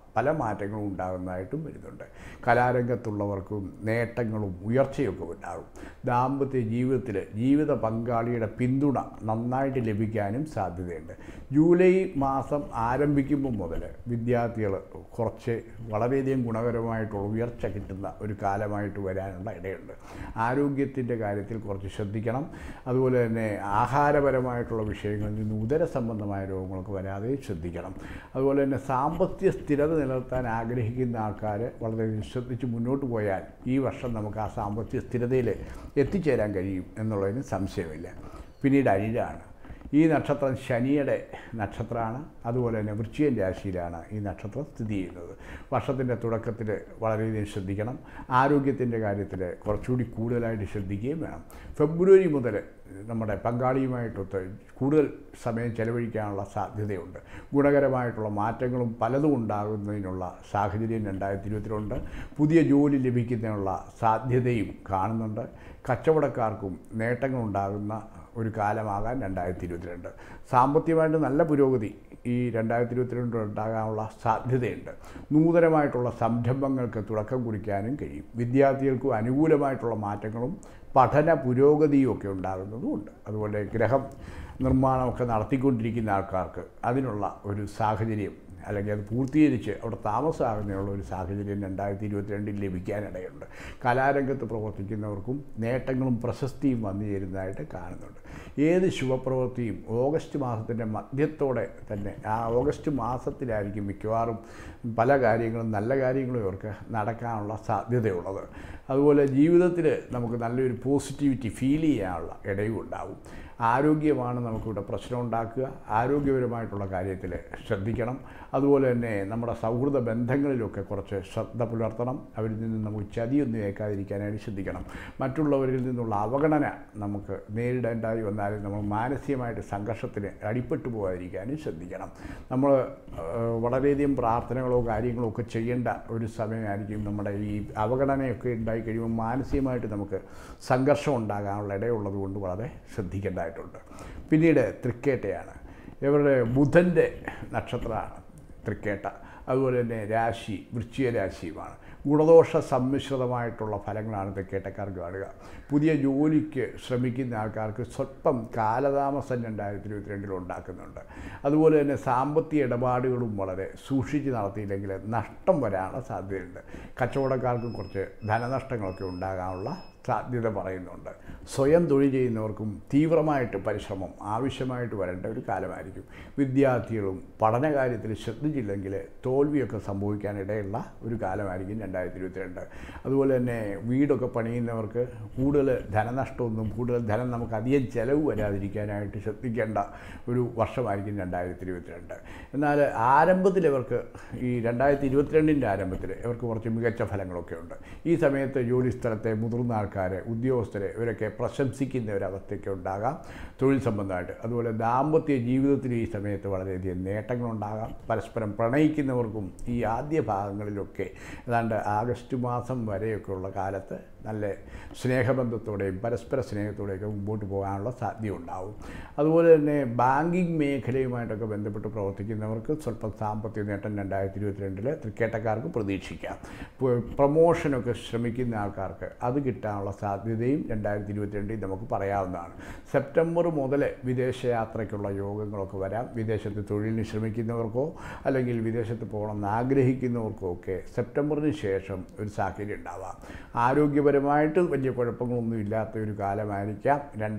പല മാറ്റങ്ങളും ഉണ്ടാകുന്നതായിട്ടും വരുന്നുണ്ട്. കലാരംഗത്തുള്ളവർക്കും നേട്ടങ്ങളും ഉയർച്ചയൊക്കെ ഉണ്ടാകും. ദാമ്പത്യ ജീവിതത്തിൽ ജീവിത പങ്കാളിയുടെ പിന്തുണ നന്നായിട്ട് ലഭിക്കാനും സാധ്യതയുണ്ട്. ജൂലൈ മാസം ആരംഭിക്കുമ്പോൾ മുതൽ വിദ്യാർത്ഥികൾ കുറച്ച് വളരെയധികം ഗുണകരമായിട്ടുള്ള ഉയർച്ച കിട്ടുന്ന ഒരു കാലമായിട്ട് വരാനുള്ള ഇടയുണ്ട്. ആരോഗ്യത്തിൻ്റെ കാര്യത്തിൽ കുറച്ച് ശ്രദ്ധിക്കണം. അതുപോലെ തന്നെ ആഹാരപരമായിട്ടുള്ള വിഷയങ്ങളിൽ നിന്ന് ഉദര സംബന്ധമായ രോഗങ്ങളൊക്കെ വരാതെ ശ്രദ്ധിക്കണം. അതുപോലെ തന്നെ സാമ്പത്തിക സ്ഥിരത നിലനിർത്താൻ ആഗ്രഹിക്കുന്ന ആൾക്കാർ വളരെയധികം ശ്രദ്ധിച്ച് മുന്നോട്ട് പോയാൽ ഈ വർഷം നമുക്ക് ആ സാമ്പത്തിക സ്ഥിരതയിൽ എത്തിച്ചേരാൻ കഴിയും എന്നുള്ളതിന് സംശയമില്ല. പിന്നീട് അനിഴാണ്. ഈ നക്ഷത്രം ശനിയുടെ നക്ഷത്രമാണ്. അതുപോലെ തന്നെ വൃശ്ചിക രാശിയിലാണ് ഈ നക്ഷത്രം സ്ഥിതി ചെയ്യുന്നത്. വർഷത്തിൻ്റെ തുടക്കത്തിൽ വളരെയധികം ശ്രദ്ധിക്കണം. ആരോഗ്യത്തിൻ്റെ കാര്യത്തിൽ കുറച്ചുകൂടി കൂടുതലായിട്ട് ശ്രദ്ധിക്കുകയും വേണം. ഫെബ്രുവരി മുതൽ നമ്മുടെ പങ്കാളിയുമായിട്ടൊത്ത് കൂടുതൽ സമയം ചെലവഴിക്കാനുള്ള സാധ്യതയുണ്ട്. ഗുണകരമായിട്ടുള്ള മാറ്റങ്ങളും പലതും ഉണ്ടാകുന്നതിനുള്ള സാഹചര്യം 2022 പുതിയ ജോലി ലഭിക്കുന്നതിനുള്ള സാധ്യതയും കാണുന്നുണ്ട്. കച്ചവടക്കാർക്കും നേട്ടങ്ങളുണ്ടാകുന്ന ഒരു കാലമാകാൻ 2022. സാമ്പത്തികമായിട്ട് നല്ല പുരോഗതി ഈ 2022 ഉണ്ടാകാനുള്ള സാധ്യതയുണ്ട്. നൂതനമായിട്ടുള്ള സംരംഭങ്ങൾക്ക് തുടക്കം കുറിക്കാനും കഴിയും. വിദ്യാർത്ഥികൾക്കും അനുകൂലമായിട്ടുള്ള മാറ്റങ്ങളും പഠന പുരോഗതിയും ഒക്കെ ഉണ്ടാകുന്നതുമുണ്ട്. അതുപോലെ ഗ്രഹം നിർമ്മാണമൊക്കെ നടത്തിക്കൊണ്ടിരിക്കുന്ന ആൾക്കാർക്ക് അതിനുള്ള ഒരു സാഹചര്യം അല്ലെങ്കിൽ അത് പൂർത്തീകരിച്ച് അവിടെ താമസമാകുന്നതിനുള്ള ഒരു സാഹചര്യം 2022 ലഭിക്കാനിടയുണ്ട്. കലാരംഗത്ത് പ്രവർത്തിക്കുന്നവർക്കും നേട്ടങ്ങളും പ്രശസ്തിയും വന്നു ചേരുന്നതായിട്ട് കാണുന്നുണ്ട്. ഏത് ശുഭപ്രവൃത്തിയും ഓഗസ്റ്റ് മാസത്തിൻ്റെ മധ്യത്തോടെ തന്നെ ആ ഓഗസ്റ്റ് മാസത്തിലായിരിക്കും മിക്കവാറും പല കാര്യങ്ങളും നല്ല കാര്യങ്ങളും ഇവർക്ക് നടക്കാനുള്ള സാധ്യതയുള്ളത്. അതുപോലെ ജീവിതത്തിൽ നമുക്ക് നല്ലൊരു പോസിറ്റിവിറ്റി ഫീൽ ചെയ്യാനുള്ള ഇടയും ഉണ്ടാവും. ആരോഗ്യമാണ് നമുക്കിവിടെ പ്രശ്നം ഉണ്ടാക്കുക. ആരോഗ്യപരമായിട്ടുള്ള കാര്യത്തിൽ ശ്രദ്ധിക്കണം. അതുപോലെ തന്നെ നമ്മുടെ സൗഹൃദ ബന്ധങ്ങളിലൊക്കെ കുറച്ച് ശ്രദ്ധ പുലർത്തണം. അവരിൽ നിന്ന് നമുക്ക് ചതിയൊന്നും ഏൽക്കാതിരിക്കാനായിട്ട് ശ്രദ്ധിക്കണം. മറ്റുള്ളവരിൽ നിന്നുള്ള അവഗണന നമുക്ക് നേരിടേണ്ടതായി വന്നാലും നമ്മൾ മാനസികമായിട്ട് സംഘർഷത്തിന് അടിപ്പെട്ടു പോകാതിരിക്കാനും ശ്രദ്ധിക്കണം. നമ്മൾ വളരെയധികം പ്രാർത്ഥനകളോ കാര്യങ്ങളോ ഒക്കെ ചെയ്യേണ്ട ഒരു സമയമായിരിക്കും. നമ്മുടെ ഈ അവഗണനയൊക്കെ ഉണ്ടായി കഴിയുമ്പോൾ മാനസികമായിട്ട് നമുക്ക് സംഘർഷം ഉണ്ടാകാനുള്ള ഇടയുള്ളത് കൊണ്ട് വളരെ ശ്രദ്ധിക്കേണ്ടതായിട്ടുണ്ട്. പിന്നീട് തൃക്കേട്ടയാണ്. ഇവരുടെ ബുധൻ്റെ നക്ഷത്രമാണ് തൃക്കേട്ട. അതുപോലെ തന്നെ രാശി വൃശ്ചിക രാശിയുമാണ്. ഗുണദോഷ സമ്മിശ്രിതമായിട്ടുള്ള ഫലങ്ങളാണ് തൃക്കേട്ടക്കാർക്ക് കാണുക. പുതിയ ജോലിക്ക് ശ്രമിക്കുന്ന ആൾക്കാർക്ക് സ്വല്പം കാലതാമസം 2022 ഉണ്ടാക്കുന്നുണ്ട്. അതുപോലെ തന്നെ സാമ്പത്തിക ഇടപാടുകളും വളരെ സൂക്ഷിച്ച് നടത്തിയില്ലെങ്കിൽ നഷ്ടം വരാനുള്ള സാധ്യതയുണ്ട്. കച്ചവടക്കാർക്ക് കുറച്ച് ധനനഷ്ടങ്ങളൊക്കെ ഉണ്ടാകാനുള്ള സാധ്യത പറയുന്നുണ്ട്. സ്വയം തൊഴിൽ ചെയ്യുന്നവർക്കും തീവ്രമായിട്ട് പരിശ്രമം ആവശ്യമായിട്ട് വരേണ്ട ഒരു കാലമായിരിക്കും. വിദ്യാർത്ഥികളും പഠനകാര്യത്തിൽ ശ്രദ്ധിച്ചില്ലെങ്കിൽ തോൽവിയൊക്കെ സംഭവിക്കാനിടയുള്ള ഒരു കാലമായിരിക്കും 2022. അതുപോലെ തന്നെ വീടൊക്കെ പണിയുന്നവർക്ക് കൂടുതൽ ധനനഷ്ടമൊന്നും കൂടുതൽ ധനം നമുക്ക് അധികം ചിലവ് വരാതിരിക്കാനായിട്ട് ശ്രദ്ധിക്കേണ്ട ഒരു വർഷമായിരിക്കും 2022. എന്നാൽ ആരംഭത്തിൽ ഇവർക്ക് ഈ 2022 ആരംഭത്തിൽ ഇവർക്ക് കുറച്ച് മികച്ച ഫലങ്ങളൊക്കെ ഉണ്ട്. ഈ സമയത്ത് ജോലിസ്ഥലത്തെ മുതിർന്ന ആൾക്കാർ ഉദ്യോഗസ്ഥരെ ഇവരൊക്കെ പ്രശംസിക്കുന്ന ഒരവസ്ഥയൊക്കെ ഉണ്ടാകാം തൊഴിൽ സംബന്ധമായിട്ട്. അതുപോലെ ദാമ്പത്യ ജീവിതത്തിൽ ഈ സമയത്ത് വളരെയധികം നേട്ടങ്ങളുണ്ടാകാം. പരസ്പരം പ്രണയിക്കുന്നവർക്കും ഈ ആദ്യ ഭാഗങ്ങളിലൊക്കെ ഏതാണ്ട് ആഗസ്റ്റ് മാസം വരെയൊക്കെയുള്ള കാലത്ത് നല്ല സ്നേഹബന്ധത്തോടെയും പരസ്പര സ്നേഹത്തോടെയൊക്കെ മുമ്പോട്ട് പോകാനുള്ള സാധ്യത ഉണ്ടാവും. അതുപോലെ തന്നെ ബാങ്കിങ് മേഖലയുമായിട്ടൊക്കെ ബന്ധപ്പെട്ട് പ്രവർത്തിക്കുന്നവർക്ക് സ്വല്പം സാമ്പത്തിക നേട്ടം 2022 തൃക്കേട്ടക്കാർക്ക് പ്രതീക്ഷിക്കാം. പ്രൊമോഷനൊക്കെ ശ്രമിക്കുന്ന ആൾക്കാർക്ക് അത് കിട്ടാനുള്ള സാധ്യതയും 2022 നമുക്ക് പറയാവുന്നതാണ്. സെപ്റ്റംബർ മുതൽ വിദേശയാത്രയ്ക്കുള്ള യോഗങ്ങളൊക്കെ വരാം. വിദേശത്ത് തൊഴിലിന് ശ്രമിക്കുന്നവർക്കോ അല്ലെങ്കിൽ വിദേശത്ത് പോകണമെന്ന് ആഗ്രഹിക്കുന്നവർക്കോ ഒക്കെ സെപ്റ്റംബറിന് ശേഷം ഒരു സാഹചര്യം ഉണ്ടാവാം. ആരോഗ്യപരമായിട്ട് വലിയ കുഴപ്പങ്ങളൊന്നും ഇല്ലാത്ത ഒരു കാലമായിരിക്കാം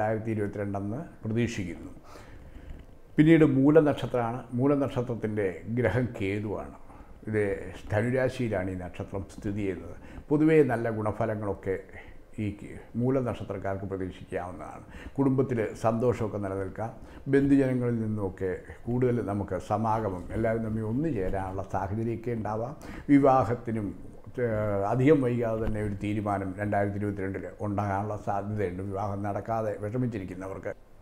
2022 പ്രതീക്ഷിക്കുന്നു. പിന്നീട് മൂലനക്ഷത്രമാണ്. മൂലനക്ഷത്രത്തിൻ്റെ ഗ്രഹം കേതുവാണ്. ഇത് ധനുരാശിയിലാണ് ഈ നക്ഷത്രം സ്ഥിതി ചെയ്യുന്നത്. പൊതുവേ നല്ല ഗുണഫലങ്ങളൊക്കെ ഈ മൂലനക്ഷത്രക്കാർക്ക് പ്രതീക്ഷിക്കാവുന്നതാണ്. കുടുംബത്തിൽ സന്തോഷമൊക്കെ നിലനിൽക്കാം. ബന്ധുജനങ്ങളിൽ നിന്നുമൊക്കെ കൂടുതൽ നമുക്ക് സമാഗമം എല്ലാവരും തമ്മിൽ ഒന്നു ചേരാനുള്ള സാഹചര്യമൊക്കെ ഉണ്ടാവാം. വിവാഹത്തിനും അധികം വൈകാതെ തന്നെ ഒരു തീരുമാനം 2022 ഉണ്ടാകാനുള്ള സാധ്യതയുണ്ട്. വിവാഹം നടക്കാതെ വിഷമിച്ചിരിക്കുന്നവർക്ക്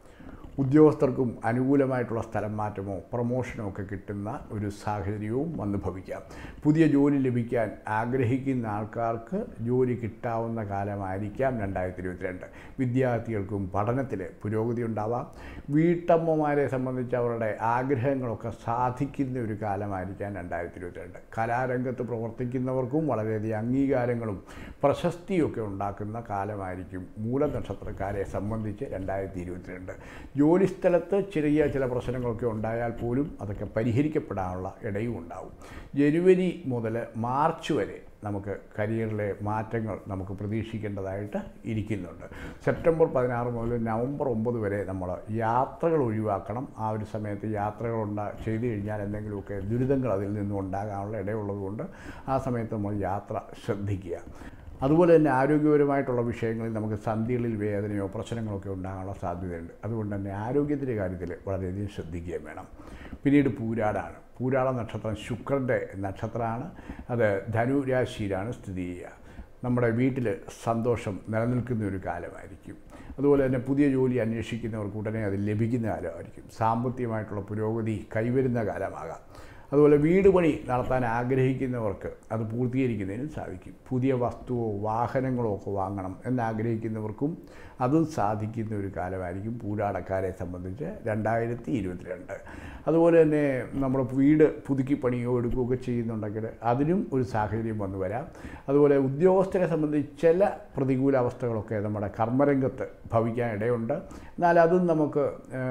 ഉദ്യോഗസ്ഥർക്കും അനുകൂലമായിട്ടുള്ള സ്ഥലം മാറ്റമോ പ്രമോഷനോ ഒക്കെ കിട്ടുന്ന ഒരു സാഹചര്യവും വന്നു ഭവിക്കാം. പുതിയ ജോലി ലഭിക്കാൻ ആഗ്രഹിക്കുന്ന ആൾക്കാർക്ക് ജോലി കിട്ടാവുന്ന കാലമായിരിക്കാം 2022. വിദ്യാർത്ഥികൾക്കും പഠനത്തിൽ പുരോഗതി ഉണ്ടാവാം. വീട്ടമ്മമാരെ സംബന്ധിച്ച് അവരുടെ ആഗ്രഹങ്ങളൊക്കെ സാധിക്കുന്ന ഒരു കാലമായിരിക്കാം 2022. കലാരംഗത്ത് പ്രവർത്തിക്കുന്നവർക്കും വളരെയധികം അംഗീകാരങ്ങളും പ്രശസ്തിയൊക്കെ ഉണ്ടാക്കുന്ന കാലമായിരിക്കും മൂലനക്ഷത്രക്കാരെ സംബന്ധിച്ച് 2022. ജോലിസ്ഥലത്ത് ചെറിയ ചില പ്രശ്നങ്ങളൊക്കെ ഉണ്ടായാൽ പോലും അതൊക്കെ പരിഹരിക്കപ്പെടാനുള്ള ഇടയും ഉണ്ടാവും. ജനുവരി മുതൽ മാർച്ച് വരെ നമുക്ക് കരിയറിലെ മാറ്റങ്ങൾ നമുക്ക് പ്രതീക്ഷിക്കേണ്ടതായിട്ട് ഇരിക്കുന്നുണ്ട്. സെപ്റ്റംബർ 16 മുതൽ നവംബർ 9 വരെ നമ്മൾ യാത്രകൾ ഒഴിവാക്കണം. ആ ഒരു സമയത്ത് യാത്രകൾ ചെയ്തു കഴിഞ്ഞാൽ എന്തെങ്കിലുമൊക്കെ ദുരിതങ്ങൾ അതിൽ നിന്നും ഉണ്ടാകാനുള്ള ഇടയുള്ളതുകൊണ്ട് ആ സമയത്ത് നമ്മൾ യാത്ര ശ്രദ്ധിക്കുക. അതുപോലെ തന്നെ ആരോഗ്യപരമായിട്ടുള്ള വിഷയങ്ങളിൽ നമുക്ക് സന്ധികളിൽ വേദനയോ പ്രശ്നങ്ങളൊക്കെ ഉണ്ടാകാനുള്ള സാധ്യതയുണ്ട്. അതുകൊണ്ട് തന്നെ ആരോഗ്യത്തിൻ്റെ കാര്യത്തിൽ വളരെയധികം ശ്രദ്ധിക്കുകയും വേണം. പിന്നീട് പൂരാടാണ്. പൂരാട നക്ഷത്രം ശുക്രൻ്റെ നക്ഷത്രമാണ്. അത് ധനുരാശിയിലാണ് സ്ഥിതി ചെയ്യുക. നമ്മുടെ വീട്ടിൽ സന്തോഷം നിലനിൽക്കുന്ന ഒരു കാലമായിരിക്കും. അതുപോലെ തന്നെ പുതിയ ജോലി അന്വേഷിക്കുന്നവർക്ക് ഉടനെ അത് ലഭിക്കുന്ന കാലമായിരിക്കും. സാമ്പത്തികമായിട്ടുള്ള പുരോഗതി കൈവരുന്ന കാലമാകാം. അതുപോലെ വീട് പണി നടത്താൻ ആഗ്രഹിക്കുന്നവർക്ക് അത് പൂർത്തീകരിക്കുന്നതിനും സാധിക്കും. പുതിയ വസ്തുവോ വാഹനങ്ങളോ ഒക്കെ വാങ്ങണം എന്നാഗ്രഹിക്കുന്നവർക്കും അതും സാധിക്കുന്ന ഒരു കാലമായിരിക്കും പൂരാടക്കാരെ സംബന്ധിച്ച് 2022. അതുപോലെ തന്നെ നമ്മൾ വീട് പുതുക്കി പണിയോ എടുക്കുകയൊക്കെ ചെയ്യുന്നുണ്ടെങ്കിൽ അതിനും ഒരു സാഹചര്യം വന്നു വരാം. അതുപോലെ ഉദ്യോഗസ്ഥരെ സംബന്ധിച്ച് ചില പ്രതികൂല അവസ്ഥകളൊക്കെ നമ്മുടെ കർമ്മരംഗത്ത് ഭവിക്കാൻ ഇടയുണ്ട്. എന്നാൽ അതും നമുക്ക്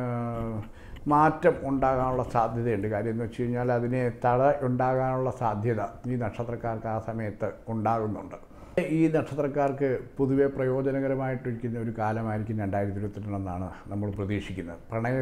മാറ്റം ഉണ്ടാകാനുള്ള സാധ്യതയുണ്ട്. കാര്യം എന്ന് വെച്ച് കഴിഞ്ഞാൽ അതിനെ ഉണ്ടാകാനുള്ള സാധ്യത ഈ നക്ഷത്രക്കാർക്ക് ആ സമയത്ത് ഉണ്ടാകുന്നുണ്ട്. ഈ നക്ഷത്രക്കാർക്ക് പൊതുവെ പ്രയോജനകരമായിട്ടിരിക്കുന്ന ഒരു കാലമായിരിക്കും 2022 എന്നാണ് നമ്മൾ പ്രതീക്ഷിക്കുന്നത്.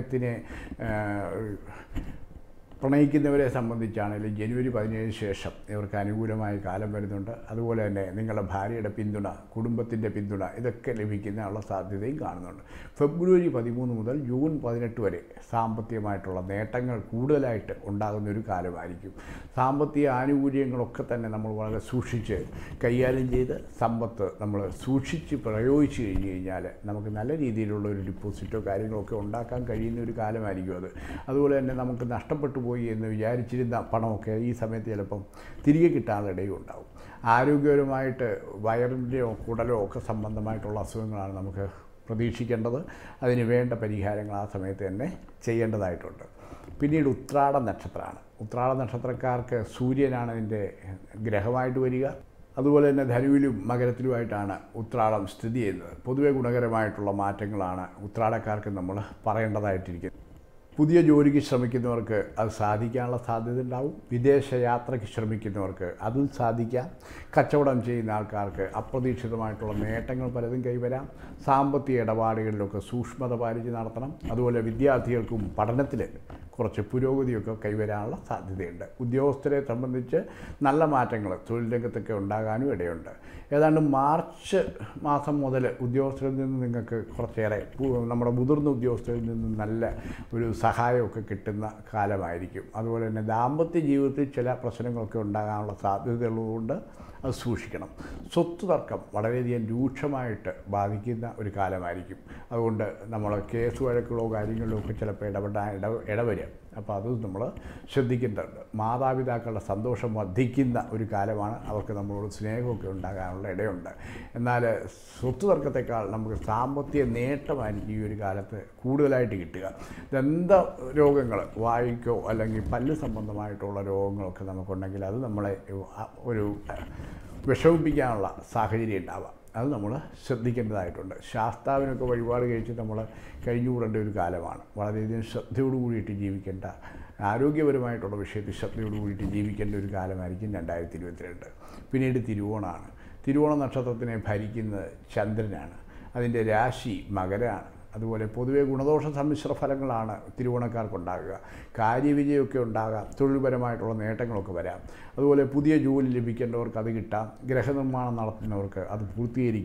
പ്രണയിക്കുന്നവരെ സംബന്ധിച്ചാണെങ്കിൽ ജനുവരി 17 ശേഷം ഇവർക്ക് അനുകൂലമായ കാലം വരുന്നുണ്ട്. അതുപോലെ തന്നെ നിങ്ങളുടെ ഭാര്യയുടെ പിന്തുണ, കുടുംബത്തിൻ്റെ പിന്തുണ ഇതൊക്കെ ലഭിക്കാനുള്ള സാധ്യതയും കാണുന്നുണ്ട്. ഫെബ്രുവരി 13 മുതൽ ജൂൺ 18 വരെ സാമ്പത്തികമായിട്ടുള്ള നേട്ടങ്ങൾ കൂടുതലായിട്ട് ഉണ്ടാകുന്ന ഒരു കാലമായിരിക്കും. സാമ്പത്തിക ആനുകൂല്യങ്ങളൊക്കെ തന്നെ നമ്മൾ വളരെ സൂക്ഷിച്ച് കൈകാര്യം ചെയ്ത് സമ്പത്ത് നമ്മൾ സൂക്ഷിച്ച് പ്രയോഗിച്ച് കഴിഞ്ഞാൽ നമുക്ക് നല്ല രീതിയിലുള്ള ഒരു ഡിപ്പോസിറ്റോ കാര്യങ്ങളൊക്കെ ഉണ്ടാക്കാൻ കഴിയുന്ന ഒരു കാലമായിരിക്കും അത്. അതുപോലെ തന്നെ നമുക്ക് നഷ്ടപ്പെട്ടു പോയി എന്ന് വിചാരിച്ചിരുന്ന പണമൊക്കെ ഈ സമയത്ത് ചിലപ്പം തിരികെ കിട്ടാനുള്ള ഇടയും ഉണ്ടാവും. ആരോഗ്യപരമായിട്ട് വയറിൻ്റെയോ കുടലോ ഒക്കെ സംബന്ധമായിട്ടുള്ള അസുഖങ്ങളാണ് നമുക്ക് പ്രതീക്ഷിക്കേണ്ടത്. അതിന് വേണ്ട പരിഹാരങ്ങൾ ആ സമയത്ത് തന്നെ ചെയ്യേണ്ടതായിട്ടുണ്ട്. പിന്നീട് ഉത്രാട നക്ഷത്രമാണ്. ഉത്രാട നക്ഷത്രക്കാർക്ക് സൂര്യനാണ് അതിൻ്റെ ഗ്രഹമായിട്ട് വരിക. അതുപോലെ തന്നെ ധനുവിലും മകരത്തിലുമായിട്ടാണ് ഉത്രാടം സ്ഥിതി ചെയ്യുന്നത്. പൊതുവെ ഗുണകരമായിട്ടുള്ള മാറ്റങ്ങളാണ് ഉത്രാടക്കാർക്ക് നമ്മൾ പറയേണ്ടതായിട്ടിരിക്കുന്നത്. പുതിയ ജോലിക്ക് ശ്രമിക്കുന്നവർക്ക് അത് സാധിക്കാനുള്ള സാധ്യത ഉണ്ടാവും. വിദേശ യാത്രയ്ക്ക് ശ്രമിക്കുന്നവർക്ക് അതും സാധിക്കാം. കച്ചവടം ചെയ്യുന്ന ആൾക്കാർക്ക് അപ്രതീക്ഷിതമായിട്ടുള്ള നേട്ടങ്ങൾ പലതും കൈവരാം. സാമ്പത്തിക ഇടപാടുകളിലൊക്കെ സൂക്ഷ്മത പാലിച്ച് നടത്തണം. അതുപോലെ വിദ്യാർത്ഥികൾക്കും പഠനത്തിൽ കുറച്ച് പുരോഗതിയൊക്കെ കൈവരാനുള്ള സാധ്യതയുണ്ട്. ഉദ്യോഗസ്ഥരെ സംബന്ധിച്ച് നല്ല മാറ്റങ്ങൾ തൊഴിൽ രംഗത്തൊക്കെ ഉണ്ടാകാനും ഇടയുണ്ട്. ഏതാണ്ട് മാർച്ച് മാസം മുതൽ ഉദ്യോഗസ്ഥരിൽ നിന്ന് നിങ്ങൾക്ക് കുറച്ചേറെ നമ്മുടെ മുതിർന്ന ഉദ്യോഗസ്ഥരിൽ നിന്ന് നല്ല ഒരു സഹായമൊക്കെ കിട്ടുന്ന കാലമായിരിക്കും. അതുപോലെ തന്നെ ദാമ്പത്യ ജീവിതത്തിൽ ചില പ്രശ്നങ്ങളൊക്കെ ഉണ്ടാകാനുള്ള സാധ്യതകളുള്ളതുകൊണ്ട് അത് സൂക്ഷിക്കണം. സ്വത്ത് തർക്കം വളരെയധികം രൂക്ഷമായിട്ട് ബാധിക്കുന്ന ഒരു കാലമായിരിക്കും. അതുകൊണ്ട് നമ്മൾ കേസ് വഴക്കുകളോ കാര്യങ്ങളിലോ ഒക്കെ ചിലപ്പോൾ ഇടവരും. അപ്പോൾ അത് നമ്മൾ ശ്രദ്ധിക്കേണ്ടതുണ്ട്. മാതാപിതാക്കളുടെ സന്തോഷം വർദ്ധിക്കുന്ന ഒരു കാലമാണ്. അവർക്ക് നമ്മളോട് സ്നേഹമൊക്കെ ഉണ്ടാകാനുള്ള ഇടയുണ്ട്. എന്നാൽ സ്വത്ത് തർക്കത്തെക്കാൾ നമുക്ക് സാമ്പത്തിക നേട്ടമായിരിക്കും ഈ ഒരു കാലത്ത് കൂടുതലായിട്ട് കിട്ടുക. ദന്ത രോഗങ്ങൾ, വായ്ക്കോ അല്ലെങ്കിൽ പല്ല് സംബന്ധമായിട്ടുള്ള രോഗങ്ങളൊക്കെ നമുക്കുണ്ടെങ്കിൽ അത് നമ്മളെ ഒരു വിഷമിപ്പിക്കാനുള്ള സാഹചര്യം ഉണ്ടാവാം. അത് നമ്മൾ ശ്രദ്ധിക്കേണ്ടതായിട്ടുണ്ട്. ശാസ്താവിനൊക്കെ വഴിപാട് കഴിച്ച് നമ്മൾ കഴിഞ്ഞുകൂടേണ്ട ഒരു കാലമാണ്. വളരെയധികം ശ്രദ്ധയോടു കൂടിയിട്ട് ജീവിക്കേണ്ട, ആരോഗ്യപരമായിട്ടുള്ള വിഷയത്തിൽ ശ്രദ്ധയോടു കൂടിയിട്ട് ജീവിക്കേണ്ട ഒരു കാലമായിരിക്കും 2022. പിന്നീട് തിരുവോണമാണ്. തിരുവോണ നക്ഷത്രത്തിനെ ഭരിക്കുന്നത് ചന്ദ്രനാണ്. അതിൻ്റെ രാശി മകരമാണ്. അതുപോലെ പൊതുവെ ഗുണദോഷ സമ്മിശ്ര ഫലങ്ങളാണ് തിരുവോണക്കാർക്കുണ്ടാകുക. കാര്യവിജയമൊക്കെ ഉണ്ടാകാം. തൊഴിൽപരമായിട്ടുള്ള നേട്ടങ്ങളൊക്കെ വരാം. അതുപോലെ പുതിയ ജോലി ലഭിക്കേണ്ടവർക്ക് അത് കിട്ടാം. ഗ്രഹനിർമ്മാണം നടത്തുന്നവർക്ക് അത് പൂർത്തീകരിക്കാൻ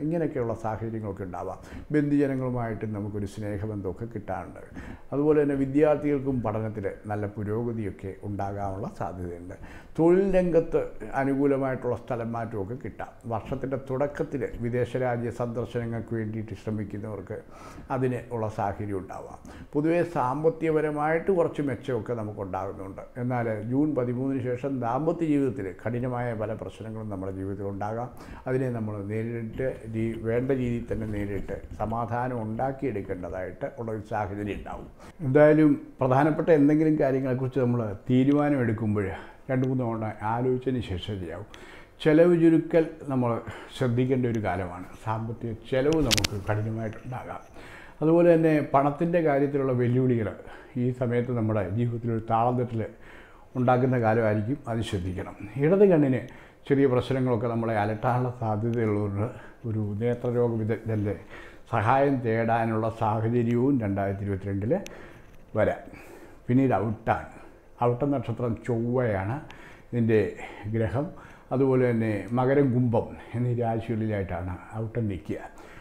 ഇങ്ങനെയൊക്കെയുള്ള സാഹചര്യങ്ങളൊക്കെ ഉണ്ടാവാം. ബന്ധുജനങ്ങളുമായിട്ട് നമുക്കൊരു സ്നേഹബന്ധമൊക്കെ കിട്ടാറുണ്ട്. അതുപോലെ തന്നെ വിദ്യാർത്ഥികൾക്കും പഠനത്തിൽ നല്ല പുരോഗതിയൊക്കെ ഉണ്ടാകാനുള്ള സാധ്യതയുണ്ട്. തൊഴിൽ രംഗത്ത് അനുകൂലമായിട്ടുള്ള സ്ഥലം മാറ്റമൊക്കെ കിട്ടാം. വർഷത്തിൻ്റെ തുടക്കത്തിൽ വിദേശ രാജ്യ സന്ദർശനങ്ങൾക്ക് വേണ്ടിയിട്ട് ശ്രമിക്കുന്നവർക്ക് അതിന് ഉള്ള സാഹചര്യം ഉണ്ടാവാം. പൊതുവേ സാമ്പത്തികപരമായിട്ട് കുറച്ച് മെച്ചമൊക്കെ നമുക്കുണ്ടാകുന്നുണ്ട്. എന്നാൽ ജൂൺ 13 ശേഷം ദാമ്പത്യ ജീവിതത്തിൽ കഠിനമായ പല പ്രശ്നങ്ങളും നമ്മുടെ ജീവിതത്തിൽ ഉണ്ടാകാം. അതിനെ നമ്മൾ നേരിട്ട് വേണ്ട രീതിയിൽ തന്നെ നേരിട്ട് സമാധാനം ഉണ്ടാക്കിയെടുക്കേണ്ടതായിട്ട് ഉള്ളൊരു സാഹചര്യം ഉണ്ടാവും. എന്തായാലും പ്രധാനപ്പെട്ട എന്തെങ്കിലും കാര്യങ്ങളെക്കുറിച്ച് നമ്മൾ തീരുമാനമെടുക്കുമ്പോൾ 2-3 തവണ ആലോചിച്ചതിന് ശേഷം ചെയ്യാവും. ചെലവ് ചുരുക്കൽ നമ്മൾ ശ്രദ്ധിക്കേണ്ട ഒരു കാലമാണ്. സാമ്പത്തിക ചെലവ് നമുക്ക് കഠിനമായിട്ടുണ്ടാകാം. അതുപോലെ തന്നെ പണത്തിൻ്റെ കാര്യത്തിലുള്ള വെല്ലുവിളികൾ ഈ സമയത്ത് നമ്മുടെ ജീവിതത്തിലൊരു താളംതെറ്റിൽ ഉണ്ടാക്കുന്ന കാലമായിരിക്കും. അത് ശ്രദ്ധിക്കണം. ഇടത് കണ്ണിന് ചെറിയ പ്രശ്നങ്ങളൊക്കെ നമ്മളെ അലട്ടാനുള്ള സാധ്യതയുള്ളതുകൊണ്ട് ഒരു നേത്രരോഗ വിദഗ്ധൻ്റെ സഹായം തേടാനുള്ള സാഹചര്യവും 2022 വരാം. പിന്നീട് ഔട്ട നക്ഷത്രം ചൊവ്വയാണ് ഇതിൻ്റെ ഗ്രഹം. അതുപോലെ തന്നെ മകരം, കുംഭം എന്നീ രാശികളിലായിട്ടാണ് ഔട്ടം നിൽക്കുക.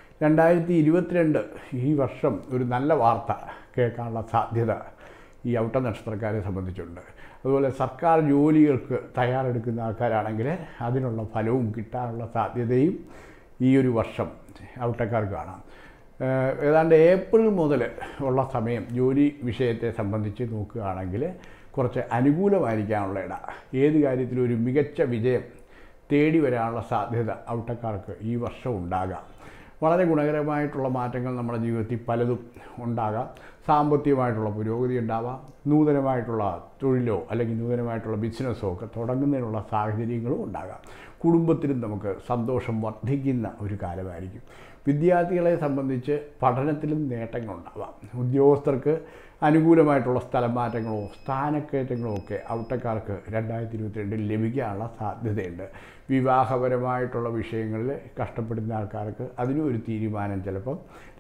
2022 ഈ വർഷം ഒരു നല്ല വാർത്ത കേൾക്കാനുള്ള സാധ്യത ഈ ഔട്ട നക്ഷത്രക്കാരെ സംബന്ധിച്ചുണ്ട്. അതുപോലെ സർക്കാർ ജോലികൾക്ക് തയ്യാറെടുക്കുന്ന ആൾക്കാരാണെങ്കിൽ അതിനുള്ള ഫലവും കിട്ടാനുള്ള സാധ്യതയും ഈ ഒരു വർഷം ഔട്ടക്കാർക്ക് കാണാം. ഏതാണ്ട് ഏപ്രിൽ മുതൽ ഉള്ള സമയം ജോലി വിഷയത്തെ സംബന്ധിച്ച് നോക്കുകയാണെങ്കിൽ കുറച്ച് അനുകൂലമായിരിക്കാനുള്ള ഏത് കാര്യത്തിലും ഒരു മികച്ച വിജയം തേടി വരാനുള്ള സാധ്യത ഔട്ടക്കാർക്ക് ഈ വർഷം ഉണ്ടാകാം. വളരെ ഗുണകരമായിട്ടുള്ള മാറ്റങ്ങൾ നമ്മുടെ ജീവിതത്തിൽ പലതും ഉണ്ടാകാം. സാമ്പത്തികമായിട്ടുള്ള പുരോഗതി ഉണ്ടാവാം. നൂതനമായിട്ടുള്ള തൊഴിലോ അല്ലെങ്കിൽ നൂതനമായിട്ടുള്ള ബിസിനസ്സോ ഒക്കെ തുടങ്ങുന്നതിനുള്ള സാഹചര്യങ്ങളും ഉണ്ടാകാം. കുടുംബത്തിലും നമുക്ക് സന്തോഷം വർദ്ധിക്കുന്ന ഒരു കാലമായിരിക്കും. വിദ്യാർത്ഥികളെ സംബന്ധിച്ച് പഠനത്തിലും നേട്ടങ്ങളുണ്ടാവാം. ഉദ്യോഗസ്ഥർക്ക് അനുകൂലമായിട്ടുള്ള സ്ഥലം മാറ്റങ്ങളോ സ്ഥാനക്കയറ്റങ്ങളോ ഒക്കെ ഔട്ടക്കാർക്ക് 2022 ലഭിക്കാനുള്ള സാധ്യതയുണ്ട്. വിവാഹപരമായിട്ടുള്ള വിഷയങ്ങളിൽ കഷ്ടപ്പെടുന്ന ആൾക്കാർക്ക് അതിനും ഒരു തീരുമാനം ചിലപ്പം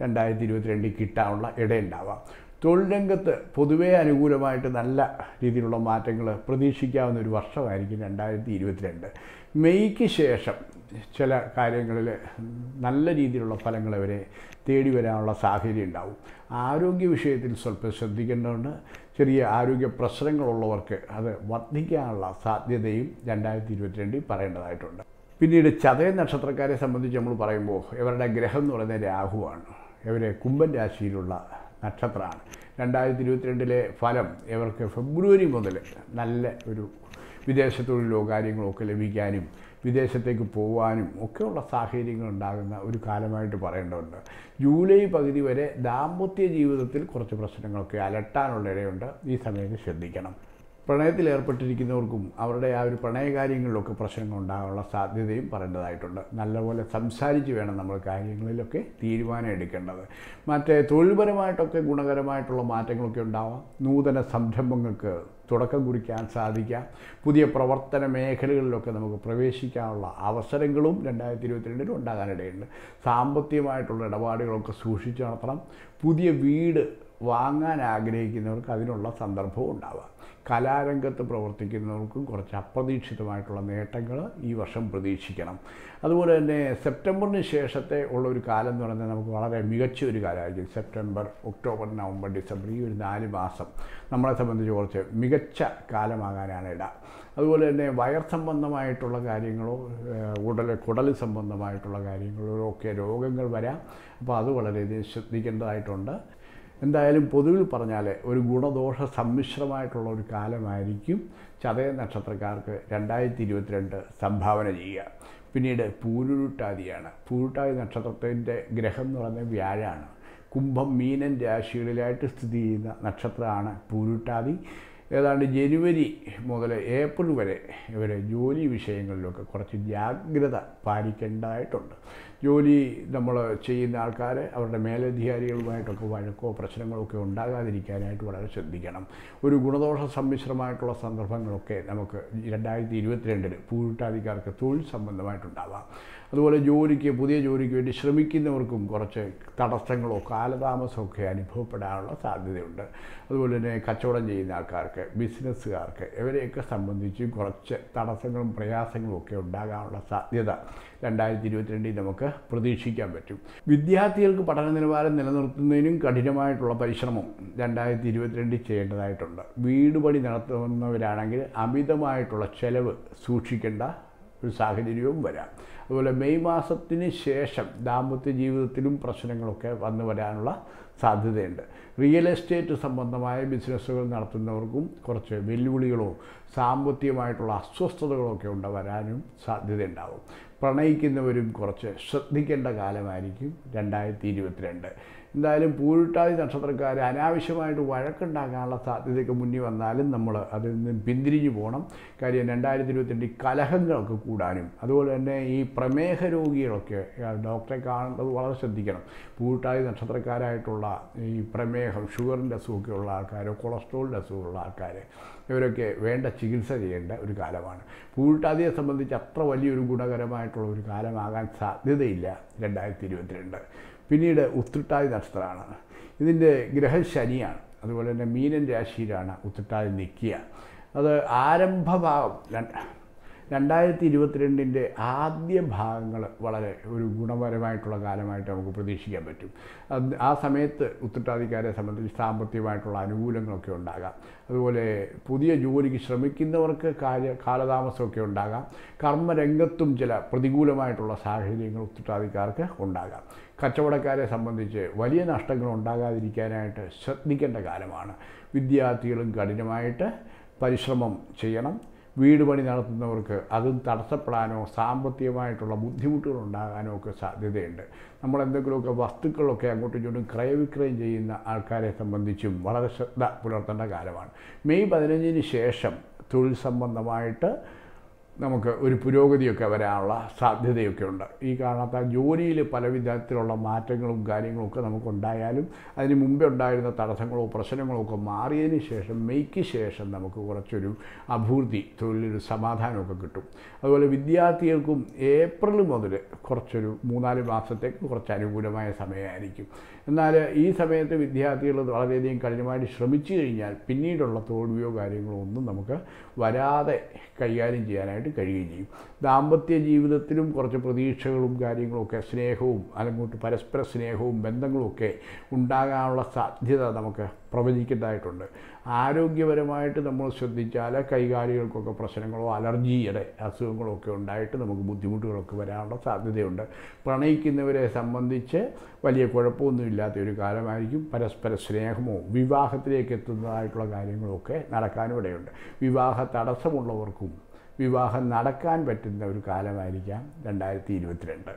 2022 കിട്ടാനുള്ള ഇടയുണ്ടാവാം. തൊഴിൽ രംഗത്ത് പൊതുവേ അനുകൂലമായിട്ട് നല്ല രീതിയിലുള്ള മാറ്റങ്ങൾ പ്രതീക്ഷിക്കാവുന്ന ഒരു വർഷമായിരിക്കും 2022. മെയ്ക്ക് ശേഷം ചില കാര്യങ്ങളിൽ നല്ല രീതിയിലുള്ള ഫലങ്ങൾ അവരെ തേടി വരാനുള്ള സാഹചര്യം ഉണ്ടാവും. ആരോഗ്യ വിഷയത്തിൽ സ്വല്പം ശ്രദ്ധിക്കേണ്ടതുണ്ട്. ചെറിയ ആരോഗ്യ പ്രശ്നങ്ങളുള്ളവർക്ക് അത് വർദ്ധിക്കാനുള്ള സാധ്യതയും 2022 പറയേണ്ടതായിട്ടുണ്ട്. പിന്നീട് ചതയ നക്ഷത്രക്കാരെ സംബന്ധിച്ച് നമ്മൾ പറയുമ്പോൾ ഇവരുടെ ഗ്രഹം എന്ന് പറയുന്നത് രാഹുവാണ്. ഇവർ കുംഭൻ രാശിയിലുള്ള നക്ഷത്രമാണ്. 2022 ഫലം ഇവർക്ക് ഫെബ്രുവരി മുതൽ നല്ല ഒരു വിദേശ തൊഴിലോ കാര്യങ്ങളോ ഒക്കെ ലഭിക്കാനും വിദേശത്തേക്ക് പോകാനും ഒക്കെയുള്ള സാഹചര്യങ്ങൾ ഉണ്ടാകുന്ന ഒരു കാലമായിട്ട് പറയേണ്ടതുണ്ട്. ജൂലൈ പകുതി വരെ ദാമ്പത്യ ജീവിതത്തിൽ കുറച്ച് പ്രശ്നങ്ങളൊക്കെ അലട്ടാനുള്ള ഇടയുണ്ട്. ഈ സമയത്ത് ശ്രദ്ധിക്കണം. പ്രണയത്തിൽ ഏർപ്പെട്ടിരിക്കുന്നവർക്കും അവരുടെ ആ ഒരു പ്രണയകാര്യങ്ങളിലൊക്കെ പ്രശ്നങ്ങൾ ഉണ്ടാകാനുള്ള സാധ്യതയും പറയേണ്ടതായിട്ടുണ്ട്. നല്ലപോലെ സംസാരിച്ച് വേണം നമ്മൾ കാര്യങ്ങളിലൊക്കെ തീരുമാനം എടുക്കേണ്ടത്. മറ്റേ തൊഴിൽപരമായിട്ടൊക്കെ ഗുണകരമായിട്ടുള്ള മാറ്റങ്ങളൊക്കെ ഉണ്ടാവാം. നൂതന സംരംഭങ്ങൾക്ക് തുടക്കം കുറിക്കാൻ സാധിക്കാം. പുതിയ പ്രവർത്തന മേഖലകളിലൊക്കെ നമുക്ക് പ്രവേശിക്കാനുള്ള അവസരങ്ങളും 2022 ഉണ്ടാകാനിടയുണ്ട്. സാമ്പത്തികമായിട്ടുള്ള ഇടപാടുകളൊക്കെ സൂക്ഷിച്ച് നടത്തണം. പുതിയ വീട് വാങ്ങാൻ ആഗ്രഹിക്കുന്നവർക്ക് അതിനുള്ള സന്ദർഭവും ഉണ്ടാവാം. കലാരംഗത്ത് പ്രവർത്തിക്കുന്നവർക്കും കുറച്ച് അപ്രതീക്ഷിതമായിട്ടുള്ള നേട്ടങ്ങൾ ഈ വർഷം പ്രതീക്ഷിക്കണം. അതുപോലെ തന്നെ സെപ്റ്റംബറിന് ശേഷത്തെ ഉള്ള ഒരു കാലം എന്ന് പറയുന്നത് നമുക്ക് വളരെ മികച്ച ഒരു കാലമായിരിക്കും. സെപ്റ്റംബർ, ഒക്ടോബർ, നവംബർ, ഡിസംബർ ഈ ഒരു 4 മാസം നമ്മളെ സംബന്ധിച്ച് കുറച്ച് മികച്ച കാലമാകാനാണ് ഇട. അതുപോലെ തന്നെ വയർ സംബന്ധമായിട്ടുള്ള കാര്യങ്ങളോ കുടൽ സംബന്ധമായിട്ടുള്ള കാര്യങ്ങളോ ഒക്കെ രോഗങ്ങൾ വരാം. അപ്പോൾ അത് വളരെയധികം ശ്രദ്ധിക്കേണ്ടതായിട്ടുണ്ട്. എന്തായാലും പൊതുവിൽ പറഞ്ഞാൽ ഒരു ഗുണദോഷ സമ്മിശ്രമായിട്ടുള്ള ഒരു കാലമായിരിക്കും ചതയ നക്ഷത്രക്കാർക്ക് 2022 സംഭാവന ചെയ്യുക. പിന്നീട് പൂരുരുട്ടാതിയാണ്. പൂരുട്ടാതി നക്ഷത്രത്തിൻ്റെ ഗ്രഹം എന്ന് പറയുന്നത് വ്യാഴമാണ്. കുംഭം, മീനൻ രാശികളിലായിട്ട് സ്ഥിതി ചെയ്യുന്ന നക്ഷത്രമാണ് പൂരുരുട്ടാതി. ഏതാണ്ട് ജനുവരി മുതൽ ഏപ്രിൽ വരെ ഇവർ ജോലി വിഷയങ്ങളിലൊക്കെ കുറച്ച് ജാഗ്രത പാലിക്കേണ്ടതായിട്ടുണ്ട്. ജോലി നമ്മൾ ചെയ്യുന്ന ആൾക്കാർ അവരുടെ മേലധികാരികളുമായിട്ടൊക്കെ വഴക്കോ പ്രശ്നങ്ങളോ ഒക്കെ ഉണ്ടാകാതിരിക്കാനായിട്ട് വളരെ ശ്രദ്ധിക്കണം. ഒരു ഗുണദോഷ സമ്മിശ്രമായിട്ടുള്ള സന്ദർഭങ്ങളൊക്കെ നമുക്ക് 2022 പൂരുട്ടാതിക്കാർക്ക് തൊഴിൽ സംബന്ധമായിട്ടുണ്ടാവാം. അതുപോലെ പുതിയ ജോലിക്ക് വേണ്ടി ശ്രമിക്കുന്നവർക്കും കുറച്ച് തടസ്സങ്ങളോ കാലതാമസമൊക്കെ അനുഭവപ്പെടാനുള്ള സാധ്യതയുണ്ട്. അതുപോലെ തന്നെ കച്ചവടം ചെയ്യുന്ന ആൾക്കാർക്ക്, ബിസിനസ്സുകാർക്ക് ഇവരെയൊക്കെ സംബന്ധിച്ച് കുറച്ച് തടസ്സങ്ങളും പ്രയാസങ്ങളും ഒക്കെ ഉണ്ടാകാനുള്ള സാധ്യത 2022 നമുക്ക് പ്രതീക്ഷിക്കാൻ പറ്റും. വിദ്യാർത്ഥികൾക്ക് പഠന നിലവാരം നിലനിർത്തുന്നതിനും കഠിനമായിട്ടുള്ള പരിശ്രമം 2022 ചെയ്യേണ്ടതായിട്ടുണ്ട്. വീട് പണി നടത്തുന്നവരാണെങ്കിൽ അമിതമായിട്ടുള്ള ചെലവ് സൂക്ഷിക്കേണ്ട ഒരു സാഹചര്യവും വരാം. അതുപോലെ മെയ് മാസത്തിന് ശേഷം ദാമ്പത്യ ജീവിതത്തിലും പ്രശ്നങ്ങളൊക്കെ വന്നു വരാനുള്ള സാധ്യതയുണ്ട്. റിയൽ എസ്റ്റേറ്റ് സംബന്ധമായ ബിസിനസ്സുകൾ നടത്തുന്നവർക്കും കുറച്ച് വെല്ലുവിളികളോ സാമ്പത്തികമായിട്ടുള്ള അസ്വസ്ഥതകളോ ഒക്കെ വരാനും സാധ്യതയുണ്ടാവും. പ്രണയിക്കുന്നവരും കുറച്ച് ശ്രദ്ധിക്കേണ്ട കാലമായിരിക്കും 2022. എന്തായാലും പൂരിട്ടാതി നക്ഷത്രക്കാർ അനാവശ്യമായിട്ട് വഴക്കുണ്ടാക്കാനുള്ള സാധ്യതയൊക്കെ മുന്നിൽ വന്നാലും നമ്മൾ അതിൽ നിന്ന് പിന്തിരിഞ്ഞു പോകണം. കാര്യം 2022 കലഹങ്ങളൊക്കെ കൂടാനും അതുപോലെ തന്നെ ഈ പ്രമേഹ രോഗികളൊക്കെ ഡോക്ടറെ കാണേണ്ടത് വളരെ ശ്രദ്ധിക്കണം. പൂരിട്ടാതി നക്ഷത്രക്കാരായിട്ടുള്ള ഈ പ്രമേഹം, ഷുഗറിൻ്റെ അസുഖമൊക്കെ ഉള്ള ആൾക്കാർ, കൊളസ്ട്രോളിൻ്റെ അസുഖമുള്ള ആൾക്കാർ ഇവരൊക്കെ വേണ്ട ചികിത്സ ചെയ്യേണ്ട ഒരു കാലമാണ്. പൂരിട്ടാതിയെ സംബന്ധിച്ച് അത്ര വലിയൊരു ഗുണകരമായിട്ടുള്ള ഒരു കാലമാകാൻ സാധ്യതയില്ല 2022. പിന്നീട് ഉത്രട്ടാതി നക്ഷത്രമാണ്. ഇതിൻ്റെ ഗ്രഹം ശനിയാണ്. അതുപോലെ തന്നെ മീനൻ രാശിയിലാണ് ഉത്രട്ടാതി നിൽക്കുക. അത് ആരംഭഭാഗം 2022 ആദ്യ ഭാഗങ്ങൾ വളരെ ഒരു ഗുണപരമായിട്ടുള്ള കാലമായിട്ട് നമുക്ക് പ്രതീക്ഷിക്കാൻ പറ്റും. ആ സമയത്ത് ഉത്രട്ടാതിക്കാരെ സംബന്ധിച്ച് സാമ്പത്തികമായിട്ടുള്ള അനുകൂലങ്ങളൊക്കെ ഉണ്ടാകാം. അതുപോലെ പുതിയ ജോലിക്ക് ശ്രമിക്കുന്നവർക്ക് കാലതാമസമൊക്കെ ഉണ്ടാകാം. കർമ്മരംഗത്തും ചില പ്രതികൂലമായിട്ടുള്ള സാഹചര്യങ്ങൾ ഉത്രട്ടാതിക്കാർക്ക് ഉണ്ടാകാം. കച്ചവടക്കാരെ സംബന്ധിച്ച് വലിയ നഷ്ടങ്ങൾ ഉണ്ടാകാതിരിക്കാനായിട്ട് ശ്രദ്ധിക്കേണ്ട കാലമാണ്. വിദ്യാർത്ഥികളും കഠിനമായിട്ട് പരിശ്രമം ചെയ്യണം. വീട് പണി നടത്തുന്നവർക്ക് അതും തടസ്സപ്പെടാനോ സാമ്പത്തികമായിട്ടുള്ള ബുദ്ധിമുട്ടുകൾ ഉണ്ടാകാനോ ഒക്കെ സാധ്യതയുണ്ട്. നമ്മളെന്തെങ്കിലുമൊക്കെ വസ്തുക്കളൊക്കെ അങ്ങോട്ടും ഇങ്ങോട്ടും ക്രയവിക്രയം ചെയ്യുന്ന ആൾക്കാരെ സംബന്ധിച്ചും വളരെ ശ്രദ്ധ പുലർത്തേണ്ട കാലമാണ്. മെയ് 15 ശേഷം തൊഴിൽ സംബന്ധമായിട്ട് നമുക്ക് ഒരു പുരോഗതിയൊക്കെ വരാനുള്ള സാധ്യതയൊക്കെ ഉണ്ട്. ഈ കാരണത്താൽ ജോലിയിൽ പല വിധത്തിലുള്ള മാറ്റങ്ങളും കാര്യങ്ങളൊക്കെ നമുക്കുണ്ടായാലും അതിന് മുമ്പേ ഉണ്ടായിരുന്ന തടസ്സങ്ങളോ പ്രശ്നങ്ങളോ ഒക്കെ മാറിയതിന് ശേഷം മെയ്ക്ക് ശേഷം നമുക്ക് കുറച്ചൊരു അഭിവൃദ്ധി, തൊഴിലൊരു സമാധാനമൊക്കെ കിട്ടും. അതുപോലെ വിദ്യാർത്ഥികൾക്കും ഏപ്രിൽ മുതൽ കുറച്ചൊരു 3-4 മാസത്തേക്ക് കുറച്ച് അനുകൂലമായ സമയമായിരിക്കും. എന്നാൽ ഈ സമയത്ത് വിദ്യാർത്ഥികൾ വളരെയധികം കഠിനമായിട്ട് ശ്രമിച്ചു കഴിഞ്ഞാൽ പിന്നീടുള്ള തോൽവിയോ കാര്യങ്ങളോ ഒന്നും നമുക്ക് വരാതെ കൈകാര്യം ചെയ്യാനായിട്ട് കഴിയുകയും ചെയ്യും. ദാമ്പത്യ ജീവിതത്തിലും കുറച്ച് പ്രതീക്ഷകളും കാര്യങ്ങളൊക്കെ, സ്നേഹവും അല്ലെങ്കിൽ പരസ്പര സ്നേഹവും ബന്ധങ്ങളുമൊക്കെ ഉണ്ടാകാനുള്ള സാധ്യത നമുക്ക് പ്രവചിക്കേണ്ടതായിട്ടുണ്ട്. ആരോഗ്യപരമായിട്ട് നമ്മൾ ശ്രദ്ധിച്ചാൽ കൈകാലുകൾക്കൊക്കെ പ്രശ്നങ്ങളോ അലർജിയുടെ അസുഖങ്ങളോ ഒക്കെ ഉണ്ടായിട്ട് നമുക്ക് ബുദ്ധിമുട്ടുകളൊക്കെ വരാനുള്ള സാധ്യതയുണ്ട്. പ്രണയിക്കുന്നവരെ സംബന്ധിച്ച് വലിയ കുഴപ്പമൊന്നുമില്ലാത്ത ഒരു കാലമായിരിക്കും. പരസ്പര സ്നേഹമോ വിവാഹത്തിലേക്ക് എത്തുന്നതായിട്ടുള്ള കാര്യങ്ങളൊക്കെ നടക്കാനും ഇടയുണ്ട്. വിവാഹ തടസ്സമുള്ളവർക്കും വിവാഹം നടക്കാൻ പറ്റുന്ന ഒരു കാലമായിരിക്കാം 2022.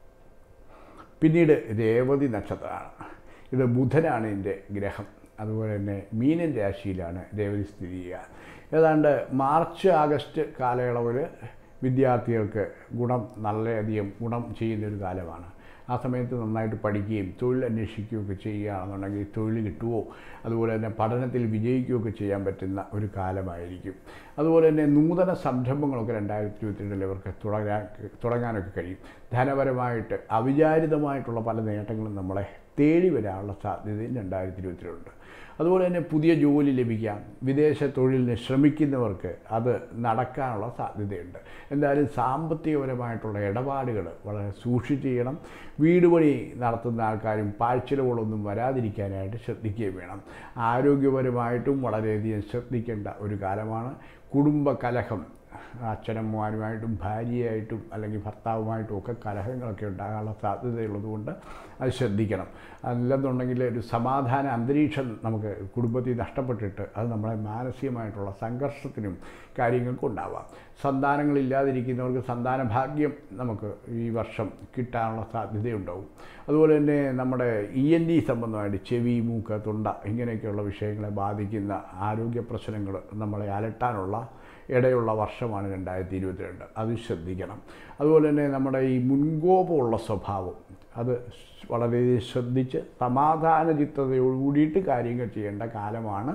പിന്നീട് രേവതി നക്ഷത്രമാണ്. ഇത് ബുധനാണ് ഇതിൻ്റെ ഗ്രഹം. അതുപോലെ തന്നെ മീനൻ രാശിയിലാണ് രേവതി സ്ഥിതി ചെയ്യുക. ഏതാണ്ട് മാർച്ച് ആഗസ്റ്റ് കാലയളവിൽ വിദ്യാർത്ഥികൾക്ക് വളരെയധികം ഗുണം ചെയ്യുന്നൊരു കാലമാണ്. ആ സമയത്ത് നന്നായിട്ട് പഠിക്കുകയും തൊഴിൽ അന്വേഷിക്കുകയൊക്കെ ചെയ്യുകയാണെന്നുണ്ടെങ്കിൽ തൊഴിൽ കിട്ടുമോ, അതുപോലെ തന്നെ പഠനത്തിൽ വിജയിക്കുകയൊക്കെ ചെയ്യാൻ പറ്റുന്ന ഒരു കാലമായിരിക്കും. അതുപോലെ തന്നെ നൂതന സംരംഭങ്ങളൊക്കെ 2022 ഇവർക്ക് തുടങ്ങാനൊക്കെ കഴിയും. ധനപരമായിട്ട് അവിചാരിതമായിട്ടുള്ള പല നേട്ടങ്ങളും നമ്മളെ തേടി വരാനുള്ള സാധ്യതയും 2022 ഉണ്ട്. അതുപോലെ തന്നെ പുതിയ ജോലി ലഭിക്കാം. വിദേശ തൊഴിലിന് ശ്രമിക്കുന്നവർക്ക് അത് നടക്കാനുള്ള സാധ്യതയുണ്ട്. എന്തായാലും സാമ്പത്തികപരമായിട്ടുള്ള ഇടപാടുകൾ വളരെ സൂക്ഷിച്ച് ചെയ്യണം. വീട് പണി നടത്തുന്ന ആൾക്കാരും പാഴ്ചിലവുകളൊന്നും വരാതിരിക്കാനായിട്ട് ശ്രദ്ധിക്കുകയും വേണം. ആരോഗ്യപരമായിട്ടും വളരെയധികം ശ്രദ്ധിക്കേണ്ട ഒരു കാലമാണ്. കുടുംബ കലഹം, അച്ഛനമ്മമാരുമായിട്ടും ഭാര്യയായിട്ടും അല്ലെങ്കിൽ ഭർത്താവുമായിട്ടും ഒക്കെ കലഹങ്ങളൊക്കെ ഉണ്ടാകാനുള്ള സാധ്യതയുള്ളതുകൊണ്ട് അത് ശ്രദ്ധിക്കണം. അല്ലെന്നുണ്ടെങ്കിൽ ഒരു സമാധാന അന്തരീക്ഷം നമുക്ക് കുടുംബത്തിൽ നഷ്ടപ്പെട്ടിട്ട് അത് നമ്മളെ മാനസികമായിട്ടുള്ള സംഘർഷത്തിനും കാര്യങ്ങൾക്കും ഉണ്ടാവാം. സന്താനങ്ങളില്ലാതിരിക്കുന്നവർക്ക് സന്താന ഭാഗ്യം നമുക്ക് ഈ വർഷം കിട്ടാനുള്ള സാധ്യതയുണ്ടാവും. അതുപോലെ തന്നെ നമ്മുടെ ENT സംബന്ധമായിട്ട് ചെവി, മൂക്ക്, തൊണ്ട ഇങ്ങനെയൊക്കെയുള്ള വിഷയങ്ങളെ ബാധിക്കുന്ന ആരോഗ്യ പ്രശ്നങ്ങൾ നമ്മളെ അലട്ടാനുള്ള ഇടയുള്ള വർഷമാണ് 2022. അത് ശ്രദ്ധിക്കണം. അതുപോലെ തന്നെ നമ്മുടെ ഈ മുൻകോപമുള്ള സ്വഭാവം അത് വളരെ ശ്രദ്ധിച്ച് സമാധാന ചിത്തതയോടുകൂടിയിട്ട് കാര്യങ്ങൾ ചെയ്യേണ്ട കാലമാണ്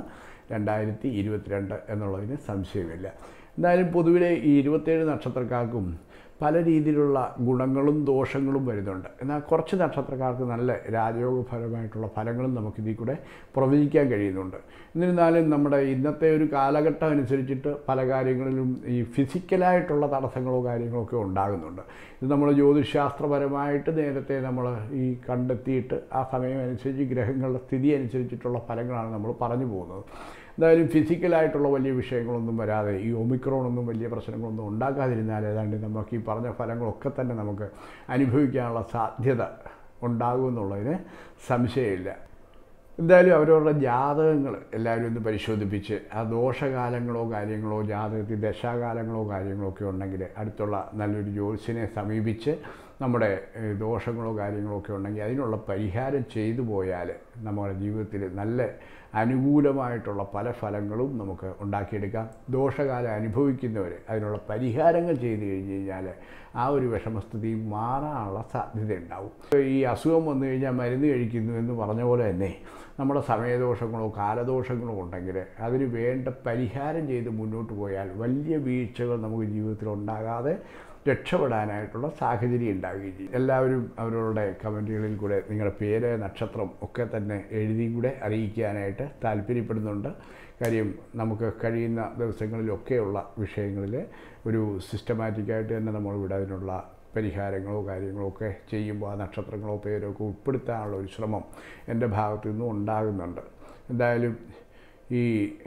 2022 എന്നുള്ളതിന് സംശയമില്ല. എന്തായാലും പൊതുവിലെ ഈ 27 നക്ഷത്രക്കാർക്കും പല രീതിയിലുള്ള ഗുണങ്ങളും ദോഷങ്ങളും വരുന്നുണ്ട്. എന്നാൽ കുറച്ച് നക്ഷത്രക്കാർക്ക് നല്ല രാജയോഗപരമായിട്ടുള്ള ഫലങ്ങളും നമുക്കിതിൽ കൂടെ പ്രവചിക്കാൻ കഴിയുന്നുണ്ട്. എന്നിരുന്നാലും നമ്മുടെ ഇന്നത്തെ ഒരു കാലഘട്ടം അനുസരിച്ചിട്ട് പല കാര്യങ്ങളിലും ഈ ഫിസിക്കലായിട്ടുള്ള തടസ്സങ്ങളോ കാര്യങ്ങളോ ഒക്കെ ഉണ്ടാകുന്നുണ്ട്. ഇത് നമ്മൾ ജ്യോതിശാസ്ത്രപരമായിട്ട് നേരത്തെ നമ്മൾ ഈ കണ്ടെത്തിയിട്ട് ആ സമയം അനുസരിച്ച് ഗ്രഹങ്ങളുടെ സ്ഥിതി അനുസരിച്ചിട്ടുള്ള ഫലങ്ങളാണ് നമ്മൾ പറഞ്ഞു പോകുന്നത്. എന്തായാലും ഫിസിക്കലായിട്ടുള്ള വലിയ വിഷയങ്ങളൊന്നും വരാതെ ഈ ഒമിക്രോണൊന്നും വലിയ പ്രശ്നങ്ങളൊന്നും ഉണ്ടാക്കാതിരുന്നാൽ ഏതാണ്ട് നമുക്ക് ഈ പറഞ്ഞ ഫലങ്ങളൊക്കെ തന്നെ നമുക്ക് അനുഭവിക്കാനുള്ള സാധ്യത ഉണ്ടാകുമെന്നുള്ളതിന് സംശയമില്ല. എന്തായാലും അവരവരുടെ ജാതകങ്ങൾ എല്ലാവരും ഒന്ന് പരിശോധിപ്പിച്ച് ആ ദോഷകാലങ്ങളോ കാര്യങ്ങളോ ജാതകത്തിൽ ദശാകാലങ്ങളോ കാര്യങ്ങളോ ഒക്കെ ഉണ്ടെങ്കിൽ അടുത്തുള്ള നല്ലൊരു ജ്യോത്സ്യനെ സമീപിച്ച് നമ്മുടെ ദോഷങ്ങളോ കാര്യങ്ങളോ ഒക്കെ ഉണ്ടെങ്കിൽ അതിനുള്ള പരിഹാരം ചെയ്തു പോയാൽ നമ്മുടെ ജീവിതത്തിൽ നല്ല അനുകൂലമായിട്ടുള്ള പല ഫലങ്ങളും നമുക്ക് ഉണ്ടാക്കിയെടുക്കാം. ദോഷകാലം അനുഭവിക്കുന്നവർ അതിനുള്ള പരിഹാരങ്ങൾ ചെയ്തു കഴിഞ്ഞ് കഴിഞ്ഞാൽ ആ ഒരു വിഷമസ്ഥിതി മാറാനുള്ള സാധ്യത ഉണ്ടാവും. ഈ അസുഖം വന്നു കഴിഞ്ഞാൽ മരുന്ന് കഴിക്കുന്നു എന്ന് പറഞ്ഞ പോലെ തന്നെ നമ്മുടെ സമയദോഷങ്ങളോ കാലദോഷങ്ങളോ ഉണ്ടെങ്കിൽ അതിന് വേണ്ട പരിഹാരം ചെയ്ത് മുന്നോട്ട് പോയാൽ വലിയ വീഴ്ചകൾ നമുക്ക് ജീവിതത്തിൽ ഉണ്ടാകാതെ രക്ഷപ്പെടാനായിട്ടുള്ള സാഹചര്യം ഉണ്ടാവുകയും ചെയ്യും. എല്ലാവരും അവരുടെ കമൻറ്റുകളിൽ കൂടെ നിങ്ങളുടെ പേര് നക്ഷത്രം ഒക്കെ തന്നെ എഴുതിയും കൂടെ അറിയിക്കാനായിട്ട് താല്പര്യപ്പെടുന്നുണ്ട്. കാര്യം നമുക്ക് കഴിയുന്ന ദിവസങ്ങളിലൊക്കെയുള്ള വിഷയങ്ങളിൽ ഒരു സിസ്റ്റമാറ്റിക്കായിട്ട് തന്നെ നമ്മളിവിടെ അതിനുള്ള പരിഹാരങ്ങളോ കാര്യങ്ങളോ ഒക്കെ ചെയ്യുമ്പോൾ ആ നക്ഷത്രങ്ങളോ പേരോ ഒക്കെ ഉൾപ്പെടുത്താനുള്ള ഒരു ശ്രമം എൻ്റെ ഭാഗത്തു നിന്നും ഉണ്ടാകുന്നുണ്ട്. എന്തായാലും ഈ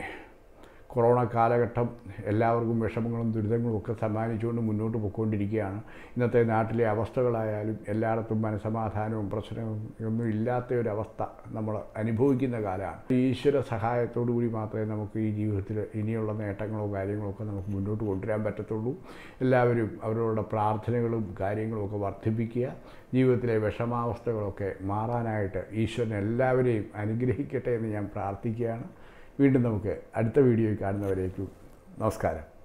കൊറോണ കാലഘട്ടം എല്ലാവർക്കും വിഷമങ്ങളും ദുരിതങ്ങളും ഒക്കെ സമ്മാനിച്ചുകൊണ്ട് മുന്നോട്ട് പോയിക്കൊണ്ടിരിക്കുകയാണ്. ഇന്നത്തെ നാട്ടിലെ അവസ്ഥകളായാലും എല്ലായിടത്തും മനസമാധാനവും പ്രശ്നവും ഒന്നും ഇല്ലാത്ത ഒരവസ്ഥ നമ്മൾ അനുഭവിക്കുന്ന കാലമാണ്. ഈശ്വര സഹായത്തോടു കൂടി മാത്രമേ നമുക്ക് ഈ ജീവിതത്തിൽ ഇനിയുള്ള നേട്ടങ്ങളോ കാര്യങ്ങളോ ഒക്കെ നമുക്ക് മുന്നോട്ട് കൊണ്ടുവരാൻ പറ്റത്തുള്ളൂ. എല്ലാവരും അവരുടെ പ്രാർത്ഥനകളും കാര്യങ്ങളും ഒക്കെ വർദ്ധിപ്പിക്കുക. ജീവിതത്തിലെ വിഷമാവസ്ഥകളൊക്കെ മാറാനായിട്ട് ഈശ്വരൻ എല്ലാവരെയും അനുഗ്രഹിക്കട്ടെ എന്ന് ഞാൻ പ്രാർത്ഥിക്കുകയാണ്. വീണ്ടും നമുക്ക് അടുത്ത വീഡിയോയിൽ കാണുന്നവരേക്കും നമസ്കാരം.